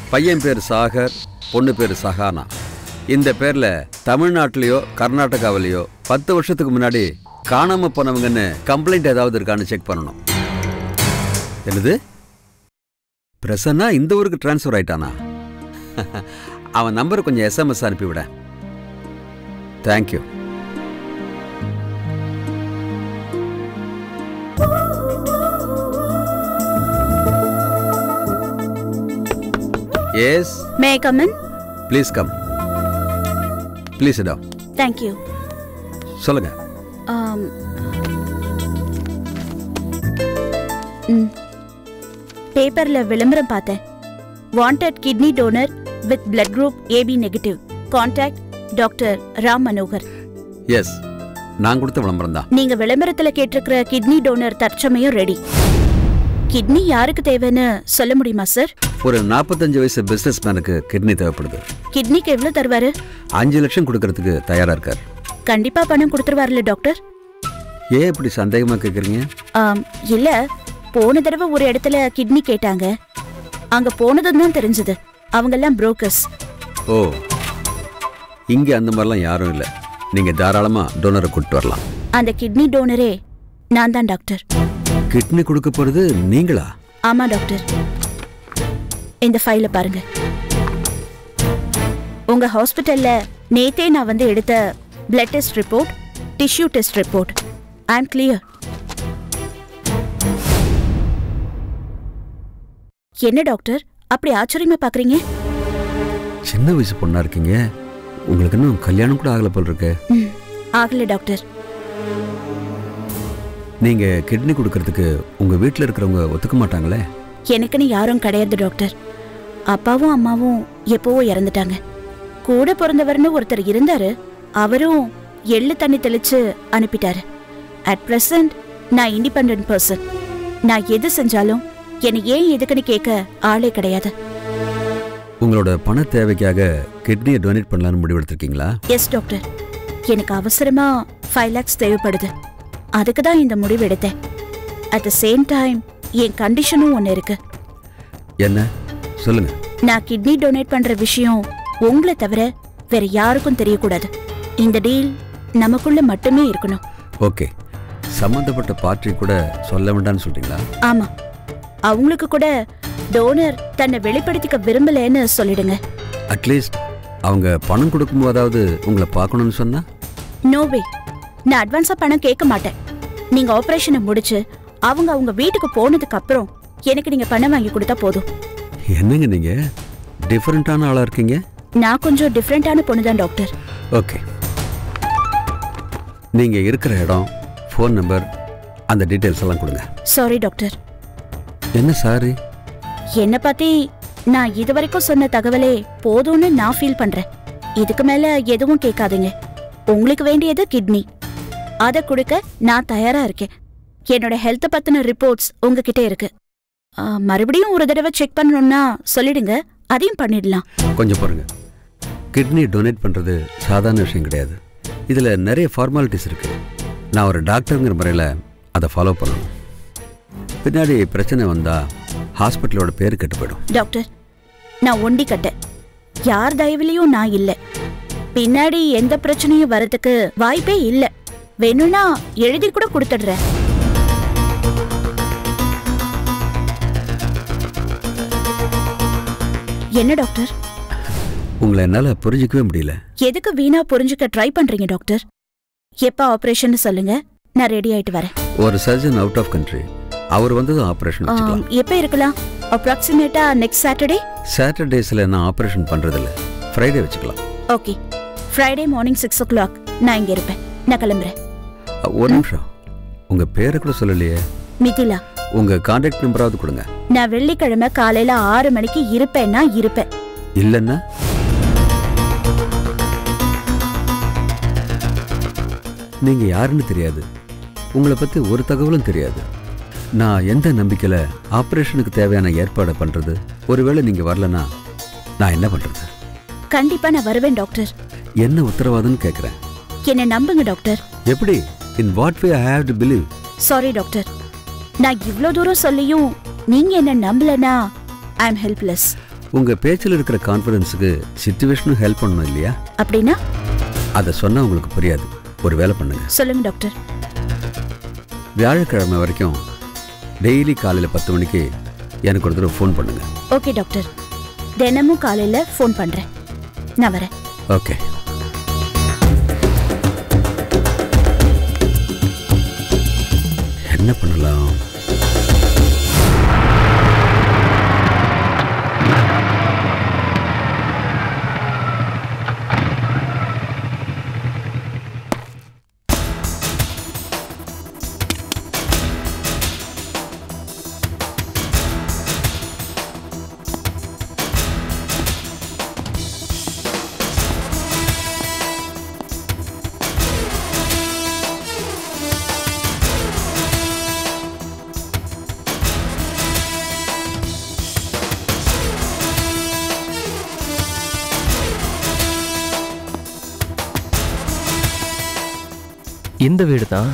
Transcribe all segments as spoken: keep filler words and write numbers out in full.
பையன் பேர் சாகர், பொண்ணு பேர் சஹானா. இந்த பேர்ல தமிழ்நாட்டிலையோ கர்நாடகாவிலையோ பத்து வருஷத்துக்கு முன்னாடி காணாம போனவங்கன்னு கம்ப்ளைண்ட் ஏதாவது இருக்கான்னு செக் பண்ணணும். என்னது, பிரசன்னா இந்த ஊருக்கு டிரான்ஸ்ஃபர் ஆயிட்டானா? அவன் நம்பர் கொஞ்சம் எஸ்எம்எஸ் அனுப்பிவிட. Thank you. Yes. May I come in? Please come. Please sit down. Thank you. சொல்லுங்க. Um. ம். பேப்பர்ல விளம்பரம் பார்த்தேன். Wanted kidney donor with blood group A B negative. Contact Doctor Ram Manohar. Yes. நான் கொடுத்த விளம்பரம் தான். நீங்க விளம்பரத்துல கேட்டிருக்கிற கிட்னி டோனர் தற்சமயம் ரெடி. கிட்னி யாருக்கு தேவைன்னு சொல்ல முடியுமா சார்? ஒரு நாற்பத்தஞ்சு வயசு பிசினஸ் மேனுக்கு கிட்னி தேவைப்படுது. கிட்னிக்கு எவ்வளவு தருவாரு? அஞ்சு லட்சம் கொடுக்கறதுக்கு தயாரா இருக்கார். கண்டிப்பா பணம் கொடுத்துருவாருல டாக்டர்? ஏன் இப்படி சந்தேகமா கேக்குறீங்க? இல்ல, போன தடவை ஒரு இடத்துல கிட்னி கேட்டாங்க. அங்க போனதும் தான் தெரிஞ்சது அவங்க எல்லாம் புரோக்கர்ஸ். ஓ, இங்க அந்த மாதிரிலாம் யாரும் இல்ல. நீங்க தாராளமா டோனரை கூட்டிட்டு வரலாம். அந்த கிட்னி டோனரே நான் தான் டாக்டர். கிட்னி கொடுக்க போறது நீங்களா? ஆமா டாக்டர். இந்த ஃபைல பாருங்க. உங்க ஹாஸ்பிட்டல்ல நேத்தே நான் வந்து எடுத்த blood test report, tissue test report. I am clear. என்ன டாக்டர் அப்படி ஆச்சரியமா பாக்குறீங்க? சின்ன வயசு பொண்ணா இருக்கீங்க. உங்களுக்கு இன்னும் கல்யாணம் கூட ஆகல போல இருக்கு. ஆகல டாக்டர். நீங்க கிட்னி கொடுக்கறதுக்கு உங்க வீட்டில் இருக்கிறவங்க ஒத்துக்க மாட்டாங்களே? எனக்குன்னு யாரும் கிடையாது டாக்டர். அப்பாவும் அம்மாவும் எப்பவோ இறந்துட்டாங்க. கூட பிறந்தவர்னு ஒருத்தர் இருந்தாரு, அவரும் எள்ளு தண்ணி தெளிச்சு அனுப்பிட்டாரு. அட் பிரசன்ட் நான் இண்டிபெண்டன்ட் பர்சன். நான் எது செஞ்சாலும் என்னை ஏன் எதுக்குன்னு கேட்க ஆளே கிடையாது. உங்களோட பண தேவைக்காக கிட்னியை டொனேட் பண்ணலாம்னு முடிவெடுத்திருக்கீங்களா? Yes doctor. எனக்கு அவசரமா ஃபைவ் லேக்ஸ் தேவைப்படுது. அதுக்கு தான் இந்த முடிவு எடுத்தேன். அட் த சேம் டைம் என் கண்டிஷனும் ஒன்று இருக்கு. என்ன சொல்லுங்க. நான் கிட்னி டொனேட் பண்ற விஷயம் உங்களை தவிர வேற யாருக்கும் தெரியக்கூடாது. இந்த டீல் நமக்குள்ள மட்டுமே இருக்கணும். ஓகே, சம்பந்தப்பட்ட பார்ட்டி கூட சொல்ல வேண்டாம்னு சொல்றீங்களா? ஆமா, அவங்களுக்கு கூட டோனர் தன்னை வெளிப்படுத்திக்க விரும்பலன்னு சொல்லிடுங்க. அட்லீஸ்ட் அவங்க பணம் கொடுக்கும் போதாவது உங்களை பார்க்கணும்னு சொன்னா? நோ வே, நான் அட்வான்ஸா பணம் கேட்க மாட்டேன். நீங்க ஆபரேஷனை முடிச்சு அவங்க அவங்க வீட்டுக்கு போனதுக்கு அப்புறம் எனக்கு நீங்க பணம் வாங்கி கொடுத்தா போதும். என்னங்க நீங்க டிஃபரெண்டான ஆளா இருக்கீங்க. நான் கொஞ்சம் டிஃபரெண்டான பொண்ணுதான் டாக்டர். ஓகே, நீங்க இருக்கிற இடம், ஃபோன் நம்பர், அந்த டீடைல்ஸ் எல்லாம் கொடுங்க. Sorry doctor. என்ன சாரி? என்ன பத்தி நான் இதுவரைக்கும் சொன்ன தகவலே போதும்னு நான் ஃபீல் பண்றேன். இதுக்கு மேல எதுவும் கேட்காதீங்க. உங்களுக்கு வேண்டியது கிட்னி, அதை கொடுக்க நான் தயாரா இருக்கேன். என்னோட ஹெல்த் பத்தின ரிப்போர்ட்ஸ் உங்ககிட்ட இருக்கு. மறுபடியும் ஒரு தடவை செக் பண்ணணும்னா சொல்லிடுங்க, அதையும் பண்ணிடலாம். கொஞ்சம் பாருங்க, கிட்னி டொனேட் பண்றது சாதாரண விஷயம் கிடையாது. இதுல நிறைய ஃபார்மாலிட்டிஸ் இருக்கு. நான் ஒரு டாக்டருங்கிற முறையில் அதை ஃபாலோ பண்ணணும். பின்னாடி பிரச்சனை வந்தா ஹாஸ்பிட்டலோட பேர் கெட்டு போயிடும். டாக்டர், நான் ஒண்டி கட்ட, யார் தயவுலையும் நான் இல்லை. பின்னாடி எந்த பிரச்சனையும் வரதுக்கு வாய்ப்பே இல்லை. வேணும்னா எழுதி கூட கொடுத்துடுறேன். என்ன டாக்டர்? உங்களை என்னால புரிஞ்சிக்கவே முடியல. எதுக்கு வீணா புரிஞ்சுக்க ட்ரை பண்றீங்க டாக்டர்? எப்ப ஆபரேஷன் சொல்லுங்க, நான் ரெடி ஆயிட்டு வரேன். ஒரு சர்ஜன் அவுட் ஆஃப் கண்ட்ரி, அவர் வந்ததும் ஆபரேஷன் வச்சுக்கலாம். எப்ப இருக்கலாம்? அப்ராக்சிமேட்டா நெக்ஸ்ட் சாட்டர்டே. சாட்டர்டேஸ்ல நான் ஆபரேஷன் பண்றது இல்ல, ஃப்ரைடே வச்சுக்கலாம். Okay, Friday morning six o'clock நான் இங்க இருப்பேன். நான் கிளம்புறேன். ஒரு நிமிஷம், உங்க பேரை கூட சொல்லலையே. மிதிலா. உங்க கான்டாக்ட் நம்பராவது கொடுங்க. நான் வெள்ளிக்கிழமை காலையில ஆறு மணிக்கு இருப்பேன்னா இருப்பேன். இல்லன்னா நீங்க யாருன்னு தெரியாது, உங்களை பத்தி ஒரு தகவலும் தெரியாது. நான் எந்த நம்பிக்கையில ஆபரேஷனுக்கு தேவையான ஏற்பாடு பண்றது? ஒருவேளை நீங்க வரலன்னா நான் என்ன பண்றது? கண்டிப்பா நான் வருவேன் டாக்டர். என்ன உத்தரவாதம்னு கேக்குறேன். என்ன நம்புங்க டாக்டர். எப்படி? In what way I have to believe? Sorry doctor, நான் இவ்ளோ தூரம் சொல்லியும் நீங்க என்ன நம்பலனா ஐ அம் ஹெல்ப்லெஸ். உங்கள் பேச்சில் இருக்கிற கான்ஃபிடென்ஸுக்கு சிச்சுவேஷனும் ஹெல்ப் பண்ணணும் இல்லையா? அப்படின்னா அதை சொன்னால் உங்களுக்கு புரியாது. ஒரு வேலை பண்ணுங்க. சொல்லுங்க டாக்டர். வியாழக்கிழமை வரைக்கும் டெய்லி காலையில் பத்து மணிக்கு எனக்கு ஒரு தடவை ஃபோன் பண்ணுங்க. ஓகே டாக்டர், தினமும் காலையில் ஃபோன் பண்ணுறேன். நான் வரேன். ஓகே. என்ன பண்ணலாம்? இந்த வீடு தான்.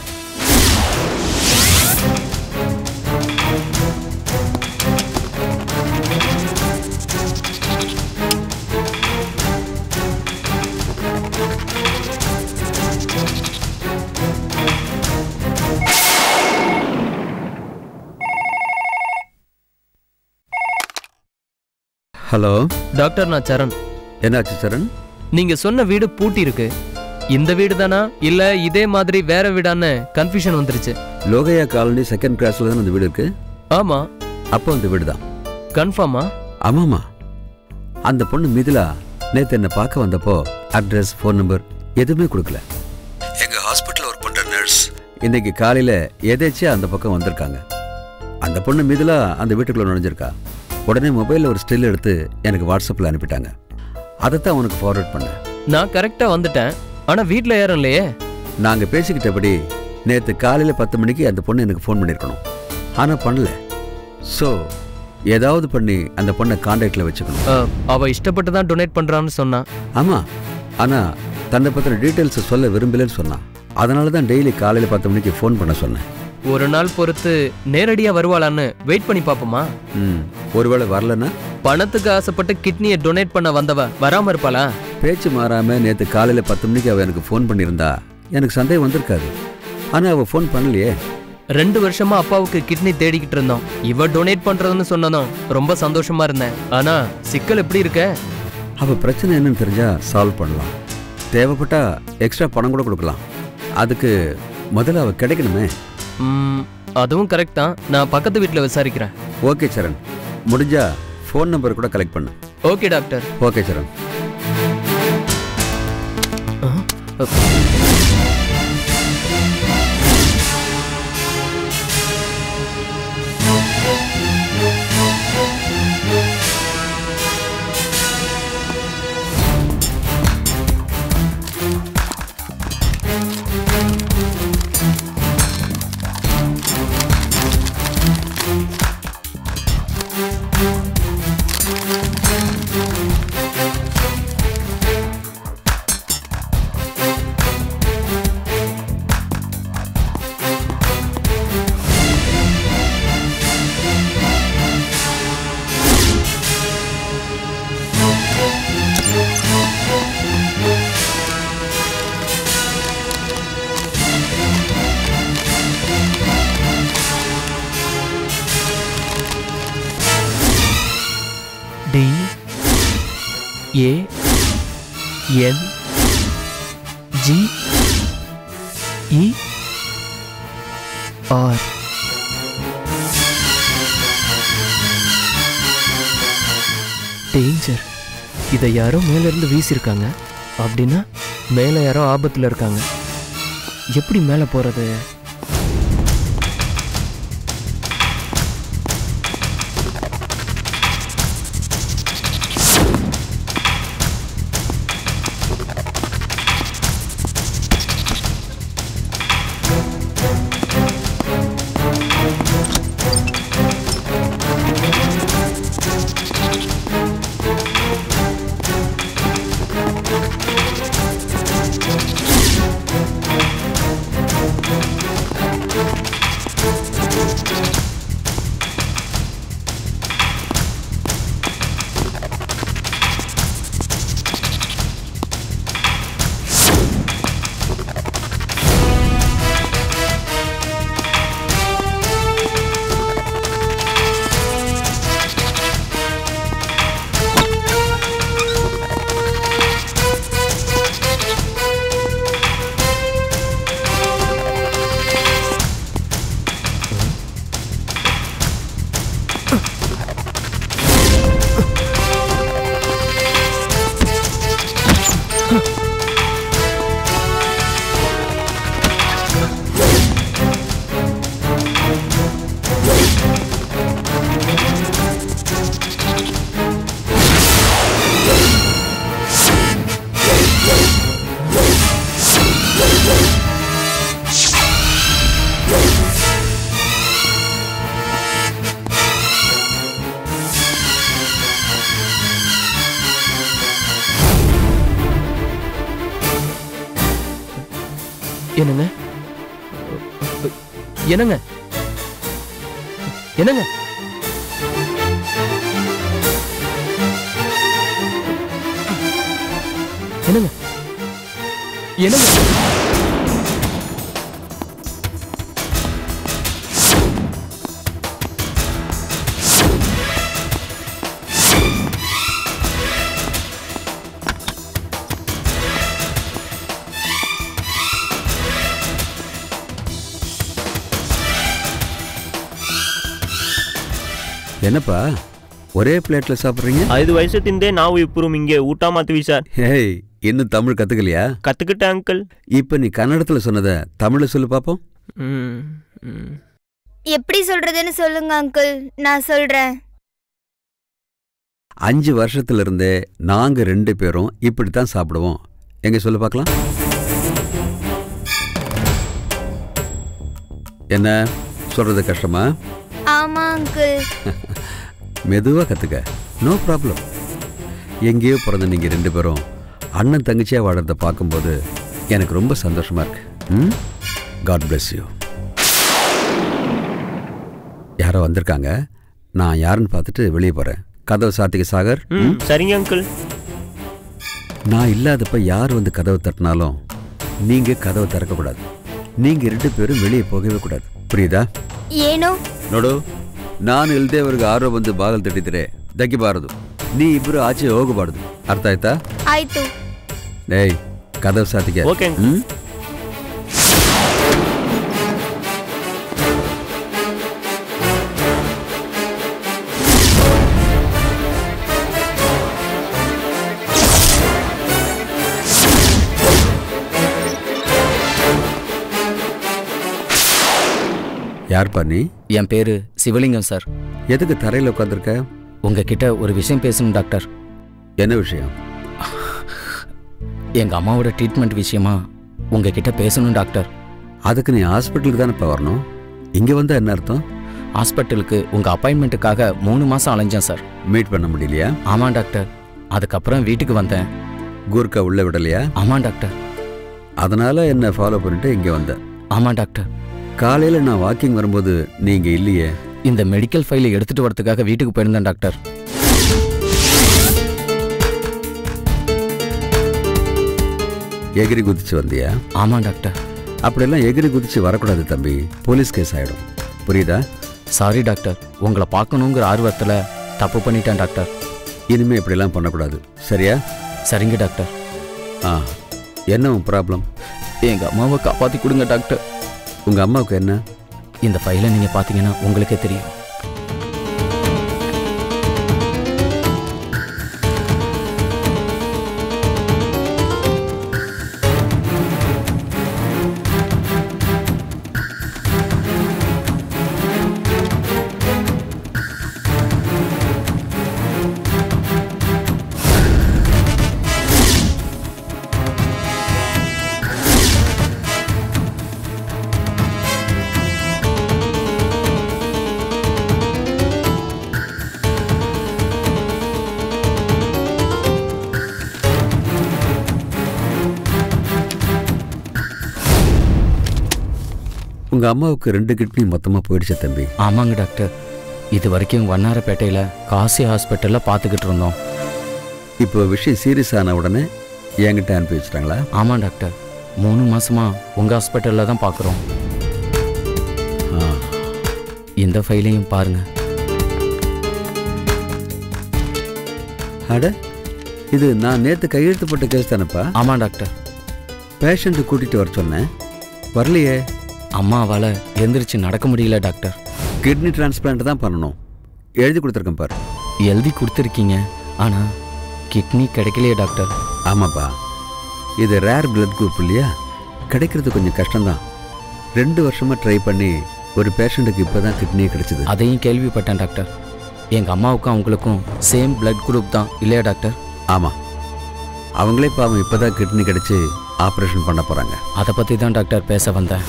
ஹலோ டாக்டர், நான் சரண். என்னாச்சு சரண்? நீங்க சொன்ன வீடு பூட்டி இருக்கு. இந்த வீடு தானா இல்ல இதே மாதிரி வேற வீடான்னு கன்ஃபியூஷன் வந்துருச்சு. லோகையா காலனி செகண்ட் கிளாஸ்ல தான் அந்த வீடு இருக்கு. ஆமா. அப்போ அந்த வீடு தான். கன்ஃபார்மா? ஆமாமா. அந்த பொண்ணு மிதிலா நேத்து என்ன பார்க்க வந்தப்போ அட்ரஸ், ஃபோன் நம்பர் எதுவுமே கொடுக்கல. எங்க ஹாஸ்பிட்டல் ஒர்க் பண்ற நர்ஸ் இன்னைக்கு காலையில எதேச்சியா அந்த பக்கம் வந்திருக்காங்க. அந்த பொண்ணு மிதிலா அந்த வீட்டுக்குள்ள நுழைஞ்சிருக்கா. உடனே மொபைலில் ஒரு ஸ்டில் எடுத்து எனக்கு வாட்ஸ்அப்பில் அனுப்பிட்டாங்க. அதைத்தான் உனக்கு ஃபார்வர்ட் பண்ணேன். நான் கரெக்டாக வந்துட்டேன், ஆனால் வீட்டில் யாரும் இல்லையே. நாங்கள் பேசிக்கிட்டபடி நேற்று காலையில் பத்து மணிக்கு அந்த பொண்ணு எனக்கு ஃபோன் பண்ணியிருக்கணும், ஆனால் பண்ணல. ஸோ ஏதாவது பண்ணி அந்த பொண்ணை கான்டாக்டில் வச்சுக்கணும். அவள் இஷ்டப்பட்டு தான் டொனேட் பண்ணுறான்னு சொன்னான். ஆமாம், ஆனால் தன்னை பற்றின டீட்டெயில்ஸை சொல்ல விரும்பலன்னு சொன்னான். அதனால தான் டெய்லி காலையில் பத்து மணிக்கு ஃபோன் பண்ண சொன்னேன். ஒரு நாள் பொறுத்து நேரடியா வருவாளான்னு வெயிட் பண்ணி பாப்போமா? ம், ஒருவேளை வரலன்னா? பணத்துக்கு ஆசைப்பட்டு கிட்னியை டொனேட் பண்ண வந்தவ வராம இருப்பாளா? பேச்சு மாறாம நேற்று காலையில பத்து மணிக்கு அவ எனக்கு ஃபோன் பண்ணியிருந்தா எனக்கு சந்தேகம் வந்திருக்காது. ஆனா அவ ஃபோன் பண்ணலையே. ரெண்டு வருஷமா அப்பாவுக்கு கிட்னி தேடிக்கிட்டு இருந்தோம். இவ டொனேட் பண்றதுன்னு சொன்னதும் ரொம்ப சந்தோஷமா இருந்தேன். ஆனா சிக்கல் எப்படி இருக்க? அவ பிரச்சனை என்னன்னு தெரிஞ்சா சால்வ் பண்ணலாம். தேவைப்பட்டா எக்ஸ்ட்ரா பணம் கூட கொடுக்கலாம். அதுக்கு முதல்ல அவ கிடைக்கணுமே. ம், அதுவும் கரெக்ட் தான். நான் பக்கத்து வீட்டில் விசாரிக்கிறேன். ஓகே சரண், முடிஞ்சா ஃபோன் நம்பர் கூட கலெக்ட் பண்ணு. Okay doctor. Okay Charan. D A N G E R. Danger. இதை யாரோ மேலேருந்து வீசியிருக்காங்க. அப்படின்னா மேலே யாரோ ஆபத்தில் இருக்காங்க. எப்படி மேலே போகிறது? என்னங்க என்னங்க என்னங்க என்னங்க என்னங்க என்னப்பா ஒரே பிளேட்ல சாப்பிட்றீங்க? ಐದು ವಯಸ್ಸು ತಿಂದೆ ನಾವು ಇಬ್ಬರು ಹಿಂಗೆ ಊಟ ಮಾಡ್ತೀವಿ ಸರ್. ஏய் இன்னும் தமிழ் கத்துக்கலையா? கத்துக்கிட்டேன் அங்கிள். இப்ப நீ கன்னடத்துல சொன்னத தமிழ்ல சொல்லு பாப்போம். ம், ம். எப்படி சொல்றதுன்னு சொல்லுங்க அங்கிள், நான் சொல்றேன். அஞ்சு வருஷத்துல இருந்தே நாங்க ரெண்டு பேரும் இப்படித்தான் சாப்பிடுவோம். எங்க சொல்லு பார்க்கலாம். என்ன சொல்றது கஷ்டமா? ஆமா அங்கிள். மெதுவா கத்துக்க, நோ ப்ராப்ளம். எங்கேயோ பிறந்த நீங்க ரெண்டு பேரும் அண்ணன் தங்கச்சியா வாழறத பார்க்கும்போது எனக்கு ரொம்ப சந்தோஷமா இருக்கு. ம், காட் பிளஸ் யூ. யாரோ வந்திருக்காங்க, நான் யாருன்னு பார்த்துட்டு வெளியே போறேன். கதவை சாத்திக்க சாகர். ம், சரிங்க அங்கிள். நான் இல்லாதப்ப யார் வந்து கதவை தட்டினாலும் நீங்க கதவை திறக்கக்கூடாது. நீங்க ரெண்டு பேரும் வெளியே போகவே கூடாது, புரியுதா? ಏನು ನೋಡು, ನಾನು ಇಲ್ದೇ ಅವ್ರಿಗೆ ಆರೋ ಬಂದು ಬಾಗಲ್ ತಟ್ಟಿದ್ರೆ ದಗ್ಗಿಬಾರದು. ನೀ ಇಬ್ರು ಆಚೆ ಹೋಗಬಾರದು, ಅರ್ಥ ಆಯ್ತಾ? ಆಯ್ತು. ಏಯ್ ಕದವ್ ಸಾತಿಗೆ. ಓಕೆ. ಹ್ಮ್. யார்ப்பா நீ? என் பேரு சிவலிங்கம் சார். எதுக்கு தரையில் உட்காந்துருக்க? உங்ககிட்ட ஒரு விஷயம் பேசணும் டாக்டர். என்ன விஷயம்? எங்க அம்மாவோட ட்ரீட்மெண்ட் விஷயமா உங்ககிட்ட பேசணும் டாக்டர். அதுக்கு நீ ஹாஸ்பிட்டலுக்கு தானே இப்போ வரணும். இங்கே வந்தால் என்ன அர்த்தம்? ஹாஸ்பிட்டலுக்கு உங்க அப்பாயின்மெண்ட்டுக்காக மூணு மாசம் அலைஞ்சேன் சார். மீட் பண்ண முடியலையா? ஆமா டாக்டர். அதுக்கப்புறம் வீட்டுக்கு வந்தேன். கூர்க்கா உள்ள விடலையா? ஆமா டாக்டர். அதனால என்ன ஃபாலோ பண்ணிட்டு இங்கே வந்தேன். ஆமா டாக்டர். காலையில் நான் வாக்கிங் வரும்போது நீங்க இல்லையே. இந்த மெடிக்கல் ஃபைலை எடுத்துட்டு வரதுக்காக வீட்டுக்கு போயிருந்தேன் டாக்டர். எகிரி குதிச்சு வந்தியா? ஆமா டாக்டர். அப்படியெல்லாம் எகிரி குதிச்சு வரக்கூடாது தம்பி, போலீஸ் கேஸ் ஆயிடும், புரியுதா? சாரி டாக்டர், உங்களை பார்க்கணுங்கிற ஆர்வத்துல தப்பு பண்ணிட்டேன் டாக்டர். இனிமே இப்படிலாம் பண்ணக்கூடாது, சரியா? சரிங்க டாக்டர். ஆ, என்ன உன் ப்ராப்ளம்? எங்க அம்மாவை காப்பாத்தி கொடுங்க டாக்டர். உங்க அம்மாவுக்கு என்ன? இந்த ஃபைலை நீங்க பாத்தீங்கன்னா உங்களுக்கே தெரியும். உங்க அம்மாவுக்கு ரெண்டு கிட்னி மொத்தமா போயிடுச்சு தம்பி. ஆமாங்க டாக்டர். இது வரைக்கும் வண்ணாரப்பேட்டையில காசி ஹாஸ்பிட்டல்ல பார்த்துக்கிட்டு இருந்தோம். இப்போ விஷயம் சீரியஸ் ஆன உடனே என்கிட்ட அனுப்பி வச்சிட்டாங்களா? ஆமா டாக்டர். மூணு மாசமா உங்க ஹாஸ்பிட்டல்ல தான் பார்க்குறோம். இந்த ஃபைலையும் பாருங்க. அட, இது நான் நேற்று கையெழுத்து போட்ட கேஸ் தானப்பா? ஆமா டாக்டர். பேஷண்ட்டு கூட்டிட்டு வர சொன்னேன், வரலையே. அம்மாவால எந்திரிச்சு நடக்க முடியல டாக்டர். கிட்னி டிரான்ஸ்பிளான்ட் தான் பண்ணணும், எழுதி கொடுத்துருக்கேன் பாரு. எழுதி கொடுத்துருக்கீங்க, ஆனா கிட்னி கிடைக்கலையே டாக்டர். ஆமாப்பா, இது ரேர் பிளட் குரூப் இல்லையா, கிடைக்கிறது கொஞ்சம் கஷ்டம்தான். ரெண்டு வருஷமா ட்ரை பண்ணி ஒரு பேஷண்ட்டுக்கு இப்போ தான் கிட்னியே கிடைச்சிது. அதையும் கேள்விப்பட்டேன் டாக்டர். எங்கள் அம்மாவுக்கும் அவங்களுக்கும் சேம் பிளட் குரூப் தான் இல்லையா டாக்டர்? ஆமாம், அவங்களே பாவம் இப்போ தான் கிட்னி கிடைச்சி ஆப்ரேஷன் பண்ண போகிறாங்க. அதை பற்றி தான் டாக்டர் பேச வந்தேன்.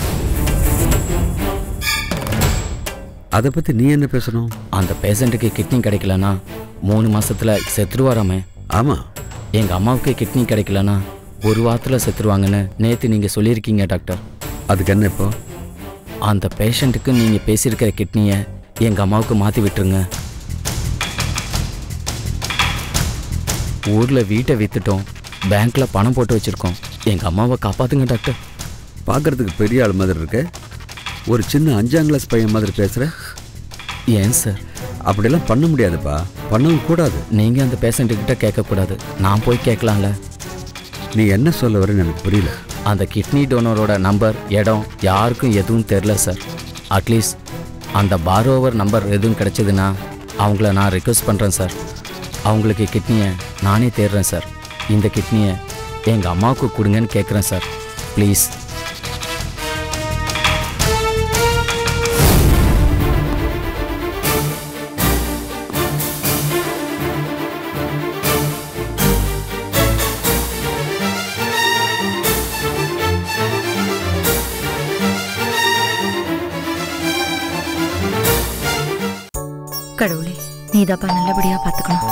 அதை பற்றி நீ என்ன பேசணும்? அந்த பேஷண்ட்டுக்கு கிட்னி கிடைக்கலன்னா மூணு மாசத்துல செத்துருவாராமே. ஆமாம், எங்கள் அம்மாவுக்கு கிட்னி கிடைக்கலன்னா ஒரு வாரத்தில் செத்துருவாங்கன்னு நேற்று நீங்கள் சொல்லியிருக்கீங்க டாக்டர். அதுக்கு என்ன இப்போ? அந்த பேஷண்ட்டுக்கு நீங்கள் பேசியிருக்கிற கிட்னியை எங்கள் அம்மாவுக்கு மாற்றி விட்டுருங்க. ஊரில் வீட்டை விற்றுட்டோம், பேங்க்கில் பணம் போட்டு வச்சுருக்கோம். எங்கள் அம்மாவை காப்பாற்றுங்க டாக்டர். பார்க்குறதுக்கு பெரிய ஆள் மாதிரி இருக்கு. ஒரு சின்ன அஞ்சாம் கிளாஸ் பையன் மாதிரி பேசுகிற. ஏன் சார்? அப்படிலாம் பண்ண முடியாதுப்பா, பண்ணவும் கூடாது. நீங்கள் அந்த பேஷண்ட்டுக்கிட்ட கேட்கக்கூடாது, நான் போய் கேட்கலாம்ல. நீ என்ன சொல்ல வரேன்னு எனக்கு புரியல. அந்த கிட்னி டோனரோட நம்பர், இடம் யாருக்கும் எதுவும் தெரில சார். அட்லீஸ்ட் அந்த பாரோவர் நம்பர் எதுவும் கிடைச்சதுன்னா அவங்கள நான் ரிக்வெஸ்ட் பண்ணுறேன் சார். அவங்களுக்கு கிட்னியை நானே தேடுறேன் சார். இந்த கிட்னியை எங்கள் அம்மாவுக்கு கொடுங்கன்னு கேட்குறேன் சார், ப்ளீஸ். கடவுளே, நீதாப்பா நல்லபடியா பாத்துக்கணும்.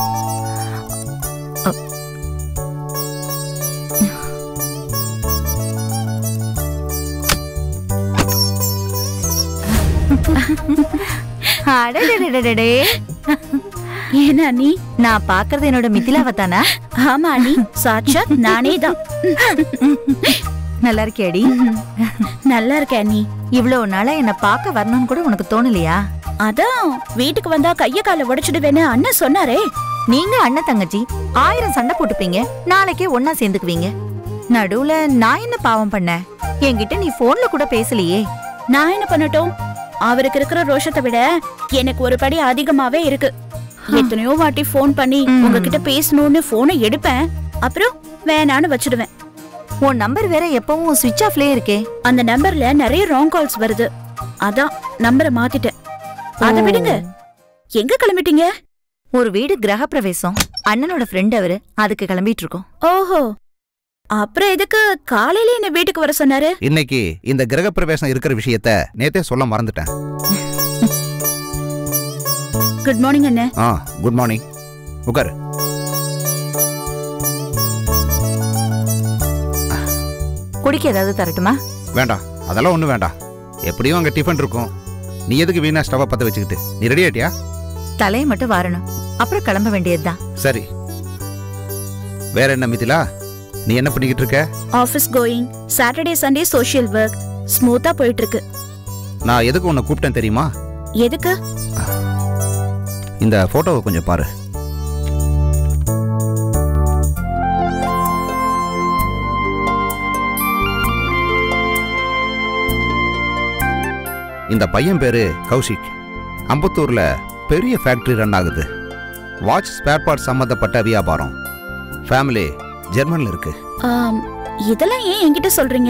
ஏன்னா நீ நான் பாக்குறது என்னோட மிதிலாவை தானா? ஆமா நீ சாட்சாத் நானே தான். நல்லா இருக்கியாடி? நல்லா இருக்கேன். நீ இவ்வளவு நாளா என்ன பார்க்க வரணும்னு கூட உனக்கு தோணலையா? அதான் வீட்டுக்கு வந்தா கைய கால உடைச்சிடுவேன்னு அண்ணன் சொன்னாரே. நீங்க அண்ணன் தங்கச்சி ஆயிரம் சண்டை போட்டுப்பீங்க, நாளைக்கே ஒன்னா சேர்ந்துக்குவீங்க. நடுவுல நான் என்ன பாவம் பண்ண? என்கிட்ட நீ போன்ல கூட பேசலையே. நான் என்ன பண்ணட்டும்? அவருக்கு இருக்கிற ரோஷத்தை விட எனக்கு ஒரு படி அதிகமாவே இருக்கு. எத்தனையோ வாட்டி போன் பண்ணி உங்ககிட்ட பேசணும்னு போனை எடுப்பேன், அப்புறம் வேணான்னு வச்சிடுவேன். உன் நம்பர் வேற எப்பவும் சுவிட்ச் ஆஃப்லயே இருக்கே. அந்த நம்பர்ல நிறைய ராங் கால்ஸ் வருது, அதான் நம்பரை மாத்திட்டேன். அத விடுங்க, எங்க கிளம்பிட்டீங்க? ஒரு வீடு கிரக பிரவேசம், அண்ணனோட ஃப்ரெண்ட் அவரு, அதுக்கு கிளம்பிட்டு இருக்கோம். ஓஹோ, அப்புறம் எதுக்கு காலையில என்ன வீட்டுக்கு வர சொன்னாரு? இன்னைக்கு இந்த கிரக பிரவேசம் இருக்கிற விஷயத்த நேத்தே சொல்ல மறந்துட்டேன். குட் மார்னிங் அண்ணே. ஆ, குட் மார்னிங். உட்காரு. குடிக்க ஏதாவது தரட்டுமா? வேண்டாம், அதெல்லாம் ஒன்றும் வேண்டாம். எப்படியும் அங்கே டிஃபன் இருக்கும். நீ எதுக்கு வீணா ஸ்டவ் பற்ற வச்சுக்கிட்டு? நீ ரெடி ஆயிட்டியா? தலையை மட்டும் வாரணும், அப்புறம் கிளம்ப வேண்டியதுதான். சரி, வேற என்ன மிதிலா, நீ என்ன பண்ணிக்கிட்டு இருக்க? Office going, Saturday Sunday social work ஸ்மூத்தா போயிட்டு இருக்கு. நான் எதுக்கு உன்னை கூப்பிட்டேன் தெரியுமா? எதுக்கு? இந்த போட்டோவை கொஞ்சம் பாரு. இந்த பையன் பேரு கௌஷிக். அம்பத்தூர்ல பெரிய ஃபேக்டரி ரன் ஆகுது. வாட்ச் ஸ்பேர் பார்ட் சம்பந்தப்பட்ட வியாபாரம். ஃபேமிலி ஜெர்மன்ல இருக்கு. ஆம், இதெல்லாம் ஏன் என்கிட்ட சொல்றீங்க?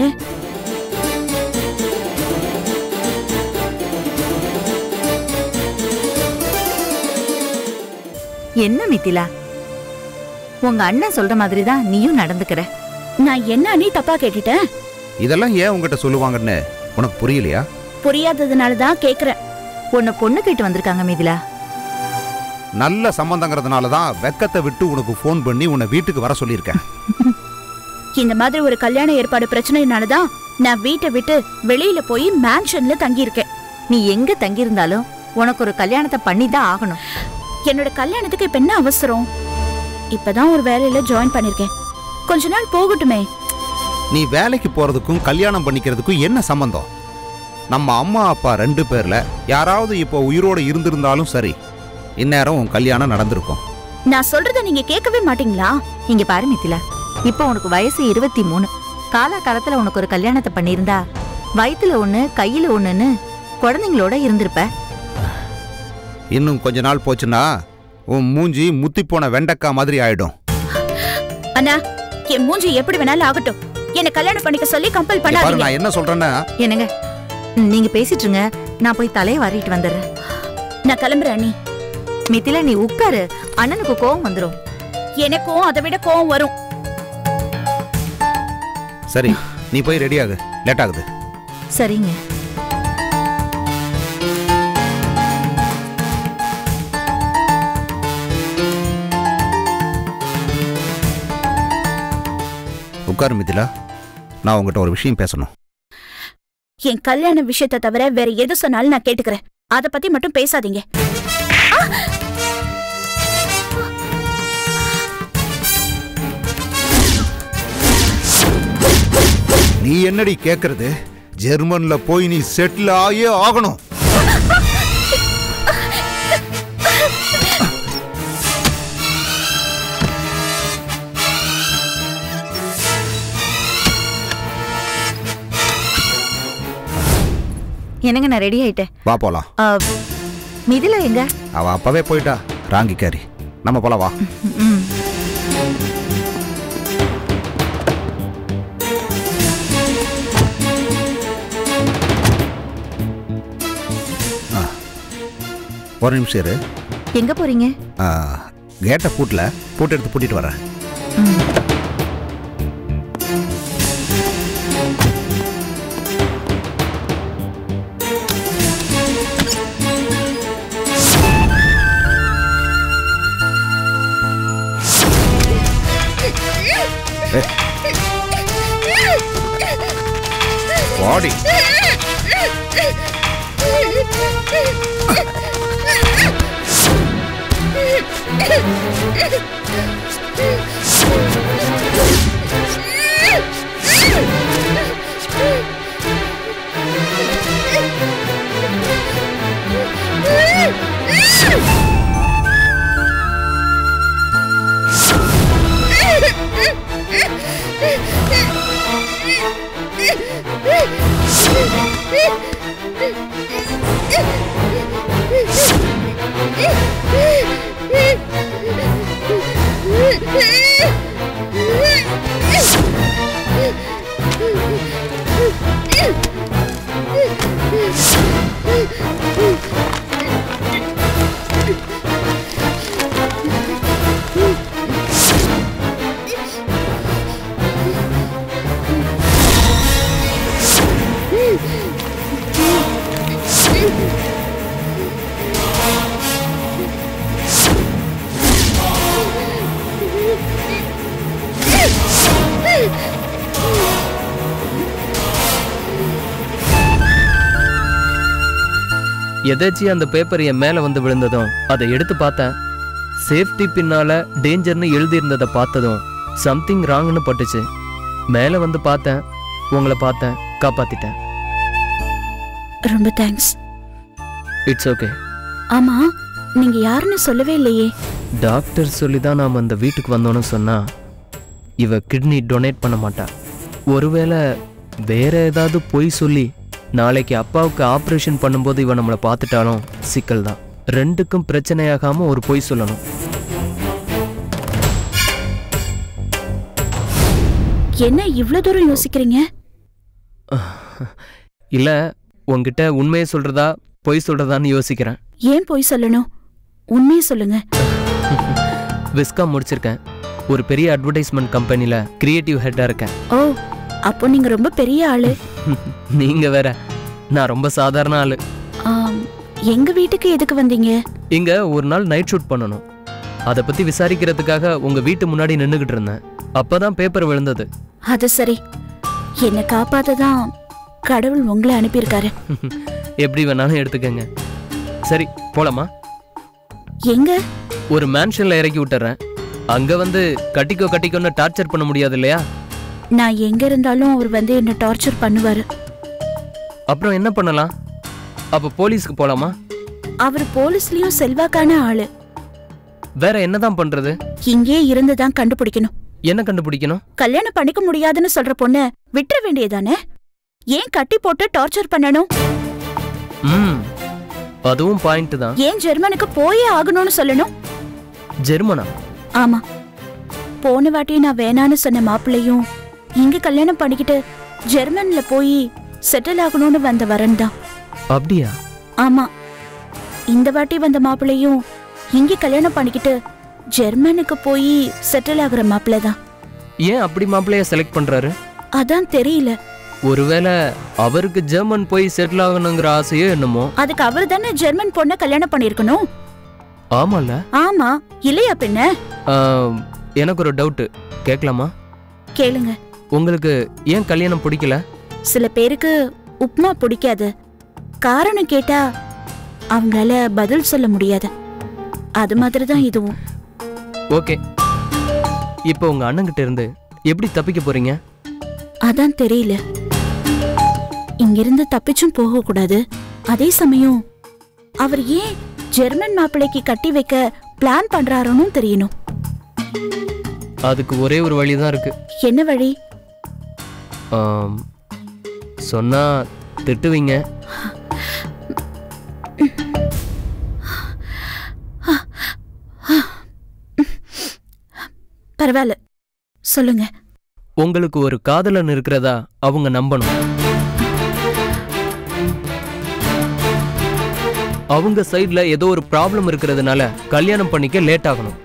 என்ன மிதிலா, உங்க அண்ணன் சொல்ற மாதிரி தான் நீயும் நடந்துக்கிற. நான் என்ன நீ தப்பா கேட்டுட்டேன்? இதெல்லாம் ஏன் உங்ககிட்ட சொல்லுவாங்கன்னு உனக்கு புரியலையா? புரியாததுனால தான் கேக்குறேன். உன்னை பொண்ணு கேட்டு வந்திருக்காங்க மிதிலா. நல்ல சம்பந்தங்கிறதுனால தான் வெக்கத்தை விட்டு உனக்கு ஃபோன் பண்ணி உன்னை வீட்டுக்கு வர சொல்லியிருக்கேன். இந்த மாதிரி ஒரு கல்யாண ஏற்பாடு பிரச்சனைனால தான் நான் வீட்டை விட்டு வெளியில போய் மேன்ஷன்ல தங்கி இருக்கேன். நீ எங்க தங்கி இருந்தாலும் உனக்கு ஒரு கல்யாணத்தை பண்ணி தான் ஆகணும். என்னோட கல்யாணத்துக்கு இப்ப என்ன அவசரம்? இப்பதான் ஒரு வேலையில ஜாயின் பண்ணிருக்கேன், கொஞ்ச நாள் போகட்டுமே. நீ வேலைக்கு போறதுக்கும் கல்யாணம் பண்ணிக்கிறதுக்கும் என்ன சம்பந்தம்? நம்ம அம்மா அப்பா ரெண்டு பேர்ல யாராவது இப்போ உயிரோடு இருந்திருந்தாலும் சரி, இந்நேரம் உன் கல்யாணம் நடந்திருக்கும். நான் சொல்றத நீங்க கேட்கவே மாட்டீங்களா? இங்க பாரு மிதிலா, இப்போ உனக்கு வயசு இருபத்தி மூணு. காலா காலத்துல உனக்கு ஒரு கல்யாணத்தை பண்ணியிருந்தா வயிற்றுல ஒண்ணு கையில ஒண்ணுன்னு குழந்தைங்களோட இருந்திருப்ப. இன்னும் கொஞ்ச நாள் போச்சுன்னா உன் மூஞ்சி முத்தி போன வெண்டக்கா மாதிரி ஆயிடும். அண்ணா, என் மூஞ்சி எப்படி வேணாலும் ஆகட்டும், என்ன கல்யாணம் பண்ணிக்க சொல்லி கம்பல் பாரு, பண்ணாதீங்க. நான் என்ன சொல்றேன்னா, என்னங்க நீங்க பேசிட்டு இருங்க, நான் போய் தலையை வாரிட்டு வந்துடுறேன். நான் கிளம்புறேன் அண்ணி. மிதிலா நீ உட்காரு, அண்ணனுக்கு கோவம் வந்துடும். எனக்கும் அதை விட கோவம் வரும். சரி நீ போய் ரெடி ஆகு, லேட் ஆகுது. சரிங்க. உட்காரு மிதிலா, நான் உங்ககிட்ட ஒரு விஷயம் பேசணும். என் கல்யாண விஷயத்தை தவிர வேற எது சொன்னாலும் நான் கேட்டுக்கிறேன். அத பத்தி மட்டும் பேசாதீங்க. நீ என்னடி கேக்குறது? ஜெர்மன்ல போய் நீ செட்டில் ஆயே ஆகணும். என்னங்க, நான் ரெடி ஆயிட்டேன். வா போலாம். மிதிலா எங்க? அவ அப்பவே போயிட்டா ராங்கிக்காரி. நம்ம போலாம் வா. ஒரு நிமிஷம் இரு. எங்க போறீங்க? கேட்டை பூட்டல, பூட்டு எடுத்து பூட்டிட்டு வரேன். வாடி. எதாச்சும் அந்த பேப்பர் என் மேல வந்து விழுந்ததும் அதை எடுத்து பார்த்தேன். சேஃப்டி பின்னால டேஞ்சர்னு எழுதியிருந்ததை பார்த்ததும் சம்திங் ராங்னு பட்டுச்சு. மேல வந்து பார்த்தேன், உங்களை பார்த்தேன், காப்பாத்திட்டேன். ரொம்ப தேங்க்ஸ். It's okay. ஆமா, நீங்க யாருன்னு சொல்லவே இல்லையே. டாக்டர் சொல்லி தான் நாம் அந்த வீட்டுக்கு வந்தோன்னு சொன்னா இவ கிட்னி டொனேட் பண்ண மாட்டா. ஒருவேளை வேற ஏதாவது பொய் சொல்லி நாளைக்கு அப்பாவுக்கு ஆப்ரேஷன் பண்ணும்போது இவன் நம்மளை பார்த்துட்டாலும் சிக்கல் தான். ரெண்டுக்கும் பிரச்சனையாகாம ஒரு பொய் சொல்லணும். என்ன இவ்வளவு தூரம் யோசிக்கிறீங்க? இல்ல, உங்ககிட்ட உண்மையை சொல்றதா பொய் சொல்றதான்னு யோசிக்கிறேன். ஏன் பொய் சொல்லணும்? உண்மையை சொல்லுங்க. விஸ்காம் முடிச்சிருக்கேன். ஒரு பெரிய அட்வர்டைஸ்மெண்ட் கம்பெனில கிரியேட்டிவ் ஹெட்டா இருக்கேன். ஓ, அப்போ நீங்க ரொம்ப பெரிய ஆளு. நீங்க வேற, நான் ரொம்ப சாதாரண ஆளு. எங்க வீட்டுக்கு எதுக்கு வந்தீங்க? இங்க ஒரு நாள் நைட் ஷூட் பண்ணணும். அதை பத்தி விசாரிக்கிறதுக்காக உங்க வீட்டு முன்னாடி நின்னுகிட்டு இருந்தேன். அப்பதான் பேப்பர் விழுந்தது. அது சரி, என்ன காப்பாத்ததான் கடவுள் உங்களை அனுப்பியிருக்காரு. எப்படி வேணாலும் எடுத்துக்கங்க. சரி, போலாமா? எங்க? ஒரு மேன்ஷன்ல இறக்கி விட்டுறேன். அங்க வந்து கட்டிக்கோ கட்டிக்கோன்னு டார்ச்சர் பண்ண முடியாது இல்லையா? நான் எங்க இருந்தாலும் அவர் வந்து என்ன டார்ச்சர் பண்ணுவாரு. அப்புறம் என்ன பண்ணலாம்? அப்ப போலீஸ்க்கு போலாமா? அவர் போலீஸ்லயும் செல்வாக்கான ஆளு. வேற என்னதான் பண்றது? இங்கே இருந்துதான் கண்டுபிடிக்கணும். என்ன கண்டுபிடிக்கணும்? கல்யாணம் பண்ணிக்க முடியாதுன்னு சொல்ற பொண்ண விட்டுற வேண்டியதானே? ஏன் கட்டி போட்டு டார்ச்சர் பண்ணணும்? ம், அதுவும் பாயிண்ட் தான். ஏன் ஜெர்மனுக்கு போயே ஆகணும்னு சொல்லணும்? ஜெர்மனா? ஆமா, போன வாட்டி நான் வேணான்னு சொன்ன மாப்பிள்ளையும் இங்க கல்யாணம் பண்ணிக்கிட்டு ஜெர்மன்ல போய் செட்டில் ஆகணும்னு வந்த வரன் தான். அப்படியா? ஆமா, இந்த வாட்டி வந்த மாப்பிள்ளையும் இங்க கல்யாணம் பண்ணிக்கிட்டு ஜெர்மனுக்கு போய் செட்டில் ஆகுற மாப்பிள்ளை தான். ஏன் அப்படி மாப்பிள்ளைய செலக்ட் பண்றாரு? அதான் தெரியல. ஒருவேளை அவருக்கு ஜெர்மன் போய் செட்டில் ஆகணுங்கிற ஆசையோ என்னமோ. அதுக்கு அவரு தானே ஜெர்மன் பொண்ண கல்யாணம் பண்ணிருக்கணும். ஆமால? ஆமா, இல்லையா பின்ன? எனக்கு ஒரு டவுட், கேட்கலாமா? கேளுங்க. உங்களுக்கு ஏன் கல்யாணம் பிடிக்கல? சில பேருக்கு உப்மா பிடிக்காது. காரணம் கேட்டா அவங்களால பதில் சொல்ல முடியாது. அது மாதிரி தான் இதுவும். ஓகே, இப்போ உங்க அண்ணன்கிட்ட இருந்து எப்படி தப்பிக்க போறீங்க? அதான் தெரியல. இங்கிருந்து தப்பிச்சும் போக கூடாது. அதே சமயம் அவர் ஏன் ஜெர்மன் மாப்பிள்ளைக்கு கட்டி வைக்க பிளான் பண்றாருன்னு தெரியணும். அதுக்கு ஒரே ஒரு வழிதான் இருக்கு. என்ன வழி? ஆம், சொன்னா திட்டுவீங்க. பரவாயில்ல, சொல்லுங்க. உங்களுக்கு ஒரு காதலன் இருக்கிறதா அவங்க நம்பணும். அவங்க சைடுல ஏதோ ஒரு ப்ராப்ளம் இருக்கிறதுனால கல்யாணம் பண்ணிக்க லேட் ஆகணும்.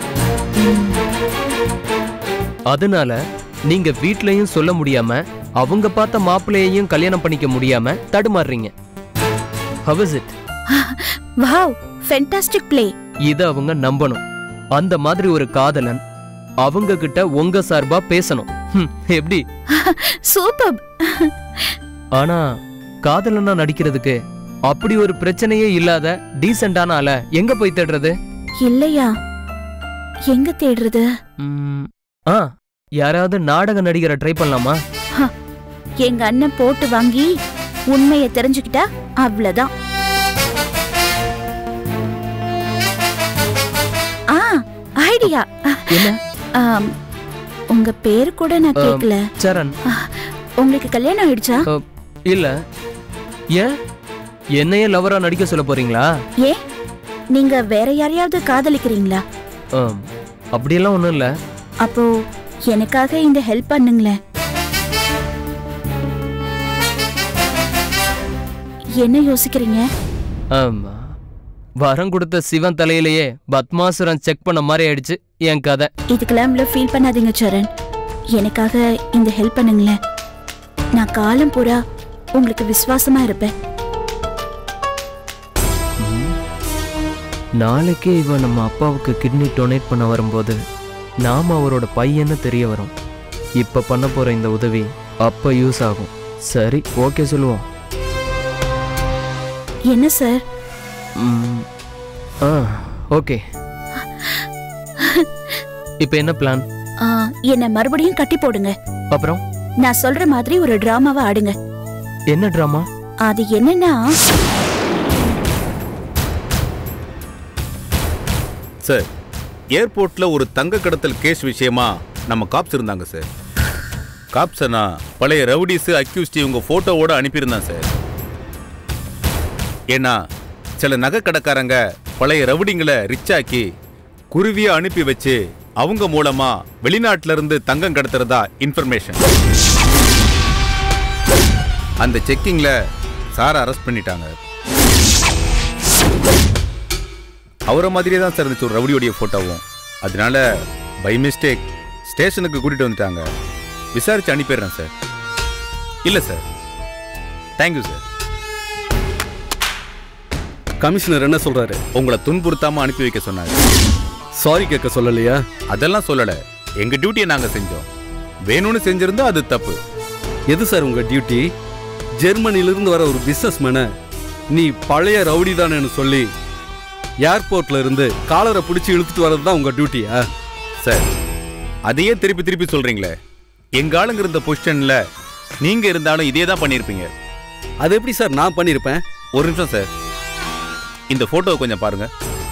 அதனால நீங்க வீட்லயும் சொல்ல முடியாம அவங்க பார்த்த மாப்பிள்ளையையும் கல்யாணம் பண்ணிக்க முடியாம தடுமாறுறீங்க. How is it? Wow, fantastic play. இத அவங்க நம்பணும். அந்த மாதிரி ஒரு காதலன் அவங்க கிட்ட உங்க சார்பா பேசணும். ஹம், எப்படி? சூப்பர். ஆனா காதலனா நடிக்கிறதுக்கு அப்படி ஒரு பிரச்சனையே இல்லாத டீசென்டான ஆள எங்க போய் தேடுறது? இல்லையா, எங்க தேடுறது? ம், ஆ யாராவது நாடக நடிகரை ட்ரை பண்ணலாமா? எங்க அண்ணன் போட்டு வாங்கி உண்மையை தெரிஞ்சுக்கிட்டா அவ்வளவுதான். ஆ, ஐடியா. என்ன? ஆம், உங்க பேர் கூட நான் கேட்கல. சரண். உங்களுக்கு கல்யாணம் ஆயிடுச்சா? இல்ல. ஏன் என்னையே லவரா நடிக்க சொல்ல போறீங்களா? ஏ, நீங்க வேற யாரையாவது காதலிக்கிறீங்களா? அப்படியெல்லாம் ஒண்ணும் இல்ல. அப்போ எனக்காக இந்த ஹெல்ப் பண்ணுங்களேன். என்ன யோசிக்கிறீங்க? வரம் கொடுத்த சிவன் தலையிலேயே பத்மாசுரன் செக் பண்ண மாதிரி ஆயிடுச்சு என் கதை. இதுக்கெல்லாம் ஃபீல் பண்ணாதீங்க சரண். எனக்காக இந்த ஹெல்ப் பண்ணுங்களேன். நான் காலம் பூரா உங்களுக்கு விசுவாசமா இருப்பேன். நாளைக்கே இவன் நம்ம அப்பாவுக்கு கிட்னி டொனேட் பண்ண வரும்போது நாம அவரோட பையன்னு தெரிய வரும். இப்ப பண்ண போற இந்த உதவி அப்ப யூஸ் ஆகும். சரி, ஓகே சொல்லுவோம். என்ன சார்? ஆ, ஓகே. இப்ப என்ன பிளான்? என்ன மறுபடியும் கட்டி போடுங்க. அப்புறம் நான் சொல்ற மாதிரி ஒரு டிராமாவை ஆடுங்க. என்ன டிராமா? அது என்னன்னா, சார், ஏர்போர்ட்ல ஒரு தங்க கடத்தல் கேஸ் விஷயமா நம்ம காப்ஸ் இருந்தாங்க சார். காப்ஸனா பழைய ரவுடிஸ் அக்யூஸ்ட் இவங்க போட்டோவோட அனுப்பியிருந்தான் சார். ஏன்னா சில நகை கடைக்காரங்க பழைய ரவுடிங்களை ரிச்சாக்கி குருவியை அனுப்பி வச்சு அவங்க மூலமா வெளிநாட்டில இருந்து தங்கம் கடத்துறதா இன்ஃபர்மேஷன். அந்த செக்கிங்ல சாரை அரெஸ்ட் பண்ணிட்டாங்க. அவரை மாதிரியே தான் சார் இருந்துச்சு ஒரு ரவுடியோடைய போட்டோவும். அதனால பை மிஸ்டேக் ஸ்டேஷனுக்கு கூட்டிட்டு வந்துட்டாங்க. விசாரிச்சு அனுப்பிடுறேன் சார். இல்ல சார், தேங்க்யூ சார். கமிஷனர் என்ன சொல்றாரு? உங்களை துன்புறுத்தாம அனுப்பி வைக்க சொன்னாங்க. சாரி கேட்க சொல்லலையா? அதெல்லாம் சொல்லல. எங்க டியூட்டியை நாங்க செஞ்சோம். வேணும்னு செஞ்சிருந்தா அது தப்பு. எது சார் உங்க டியூட்டி? ஜெர்மனிலிருந்து வர ஒரு பிசினஸ் மேனை நீ பழைய ரவுடி தானேன்னு சொல்லி ஏர்போர்ட்ல இருந்து காலரை பிடிச்சி இழுத்துட்டு வர்றது தான் உங்க டியூட்டியா? சார், அதையே திருப்பி திருப்பி சொல்றீங்களே. எங்க ஆளுங்க இருந்த பொசிஷன்ல நீங்க இருந்தாலும் இதே தான் பண்ணிருப்பீங்க. அது எப்படி சார் நான் பண்ணிருப்பேன்? ஒரு நிமிஷம் சார், இந்த போட்டோவை கொஞ்சம் பாருங்க.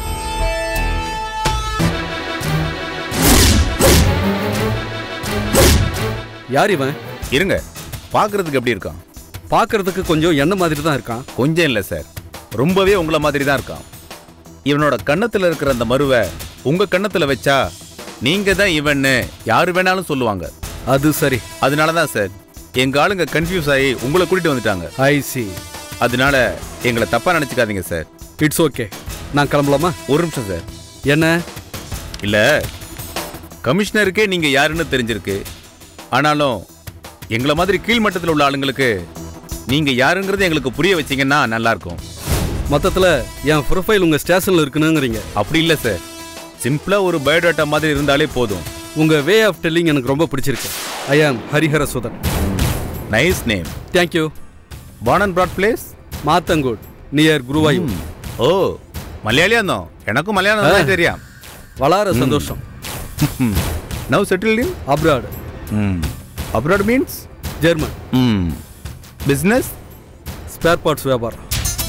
யார் இவன்? இருங்க, பாக்குறதுக்கு எப்படி இருக்கான்? பாக்குறதுக்கு கொஞ்சம் என்ன மாதிரி தான் இருக்கான். கொஞ்சம் இல்ல சார், ரொம்பவே உங்களை மாதிரி தான் இருக்கான். இவனோட கன்னத்துல இருக்கிற அந்த மருவை உங்க கன்னத்துல வச்சா நீங்க தான் இவன்னு யாரு வேணாலும் சொல்லுவாங்க. அது சரி. அதனாலதான் சார் எங்க ஆளுங்க கன்ஃபியூஸ் ஆகி உங்களை கூட்டிட்டு வந்துட்டாங்க. I see. அதனால எங்களை தப்பா நினைச்சுக்காதீங்க சார். It's okay. நான் கிளம்பலாமா? ஒரு நிமிஷம் சார். என்ன? இல்ல, கமிஷனருக்கே நீங்க யாருன்னு தெரிஞ்சிருக்கு. ஆனாலும் எங்களை மாதிரி கீழ்மட்டத்தில் உள்ள ஆளுங்களுக்கு நீங்க யாருங்கிறது எங்களுக்கு புரிய வச்சீங்கன்னா நல்லா இருக்கும். மொத்தத்துல என் ப்ரொஃபைல் உங்க ஸ்டேஷன்ல இருக்குனுங்கிறீங்க? அப்படி இல்ல சார், சிம்பிளா ஒரு பயோடாட்டா மாதிரி இருந்தாலே போதும். உங்க வே ஆஃப் டெல்லிங் எனக்கு ரொம்ப பிடிச்சிருக்கு. I am Harihara Sudhan. Nice name. Thank you. born and brought place? Mathangode near Guruvayur. Oh மலையாளியானோ? எனக்கும் மலையாளம் தான் தெரியும். வளார சந்தோஷம். Now settled in abroad. Hmm. Abroad means German. Hmm. Business? Spare parts வியாபாரம்.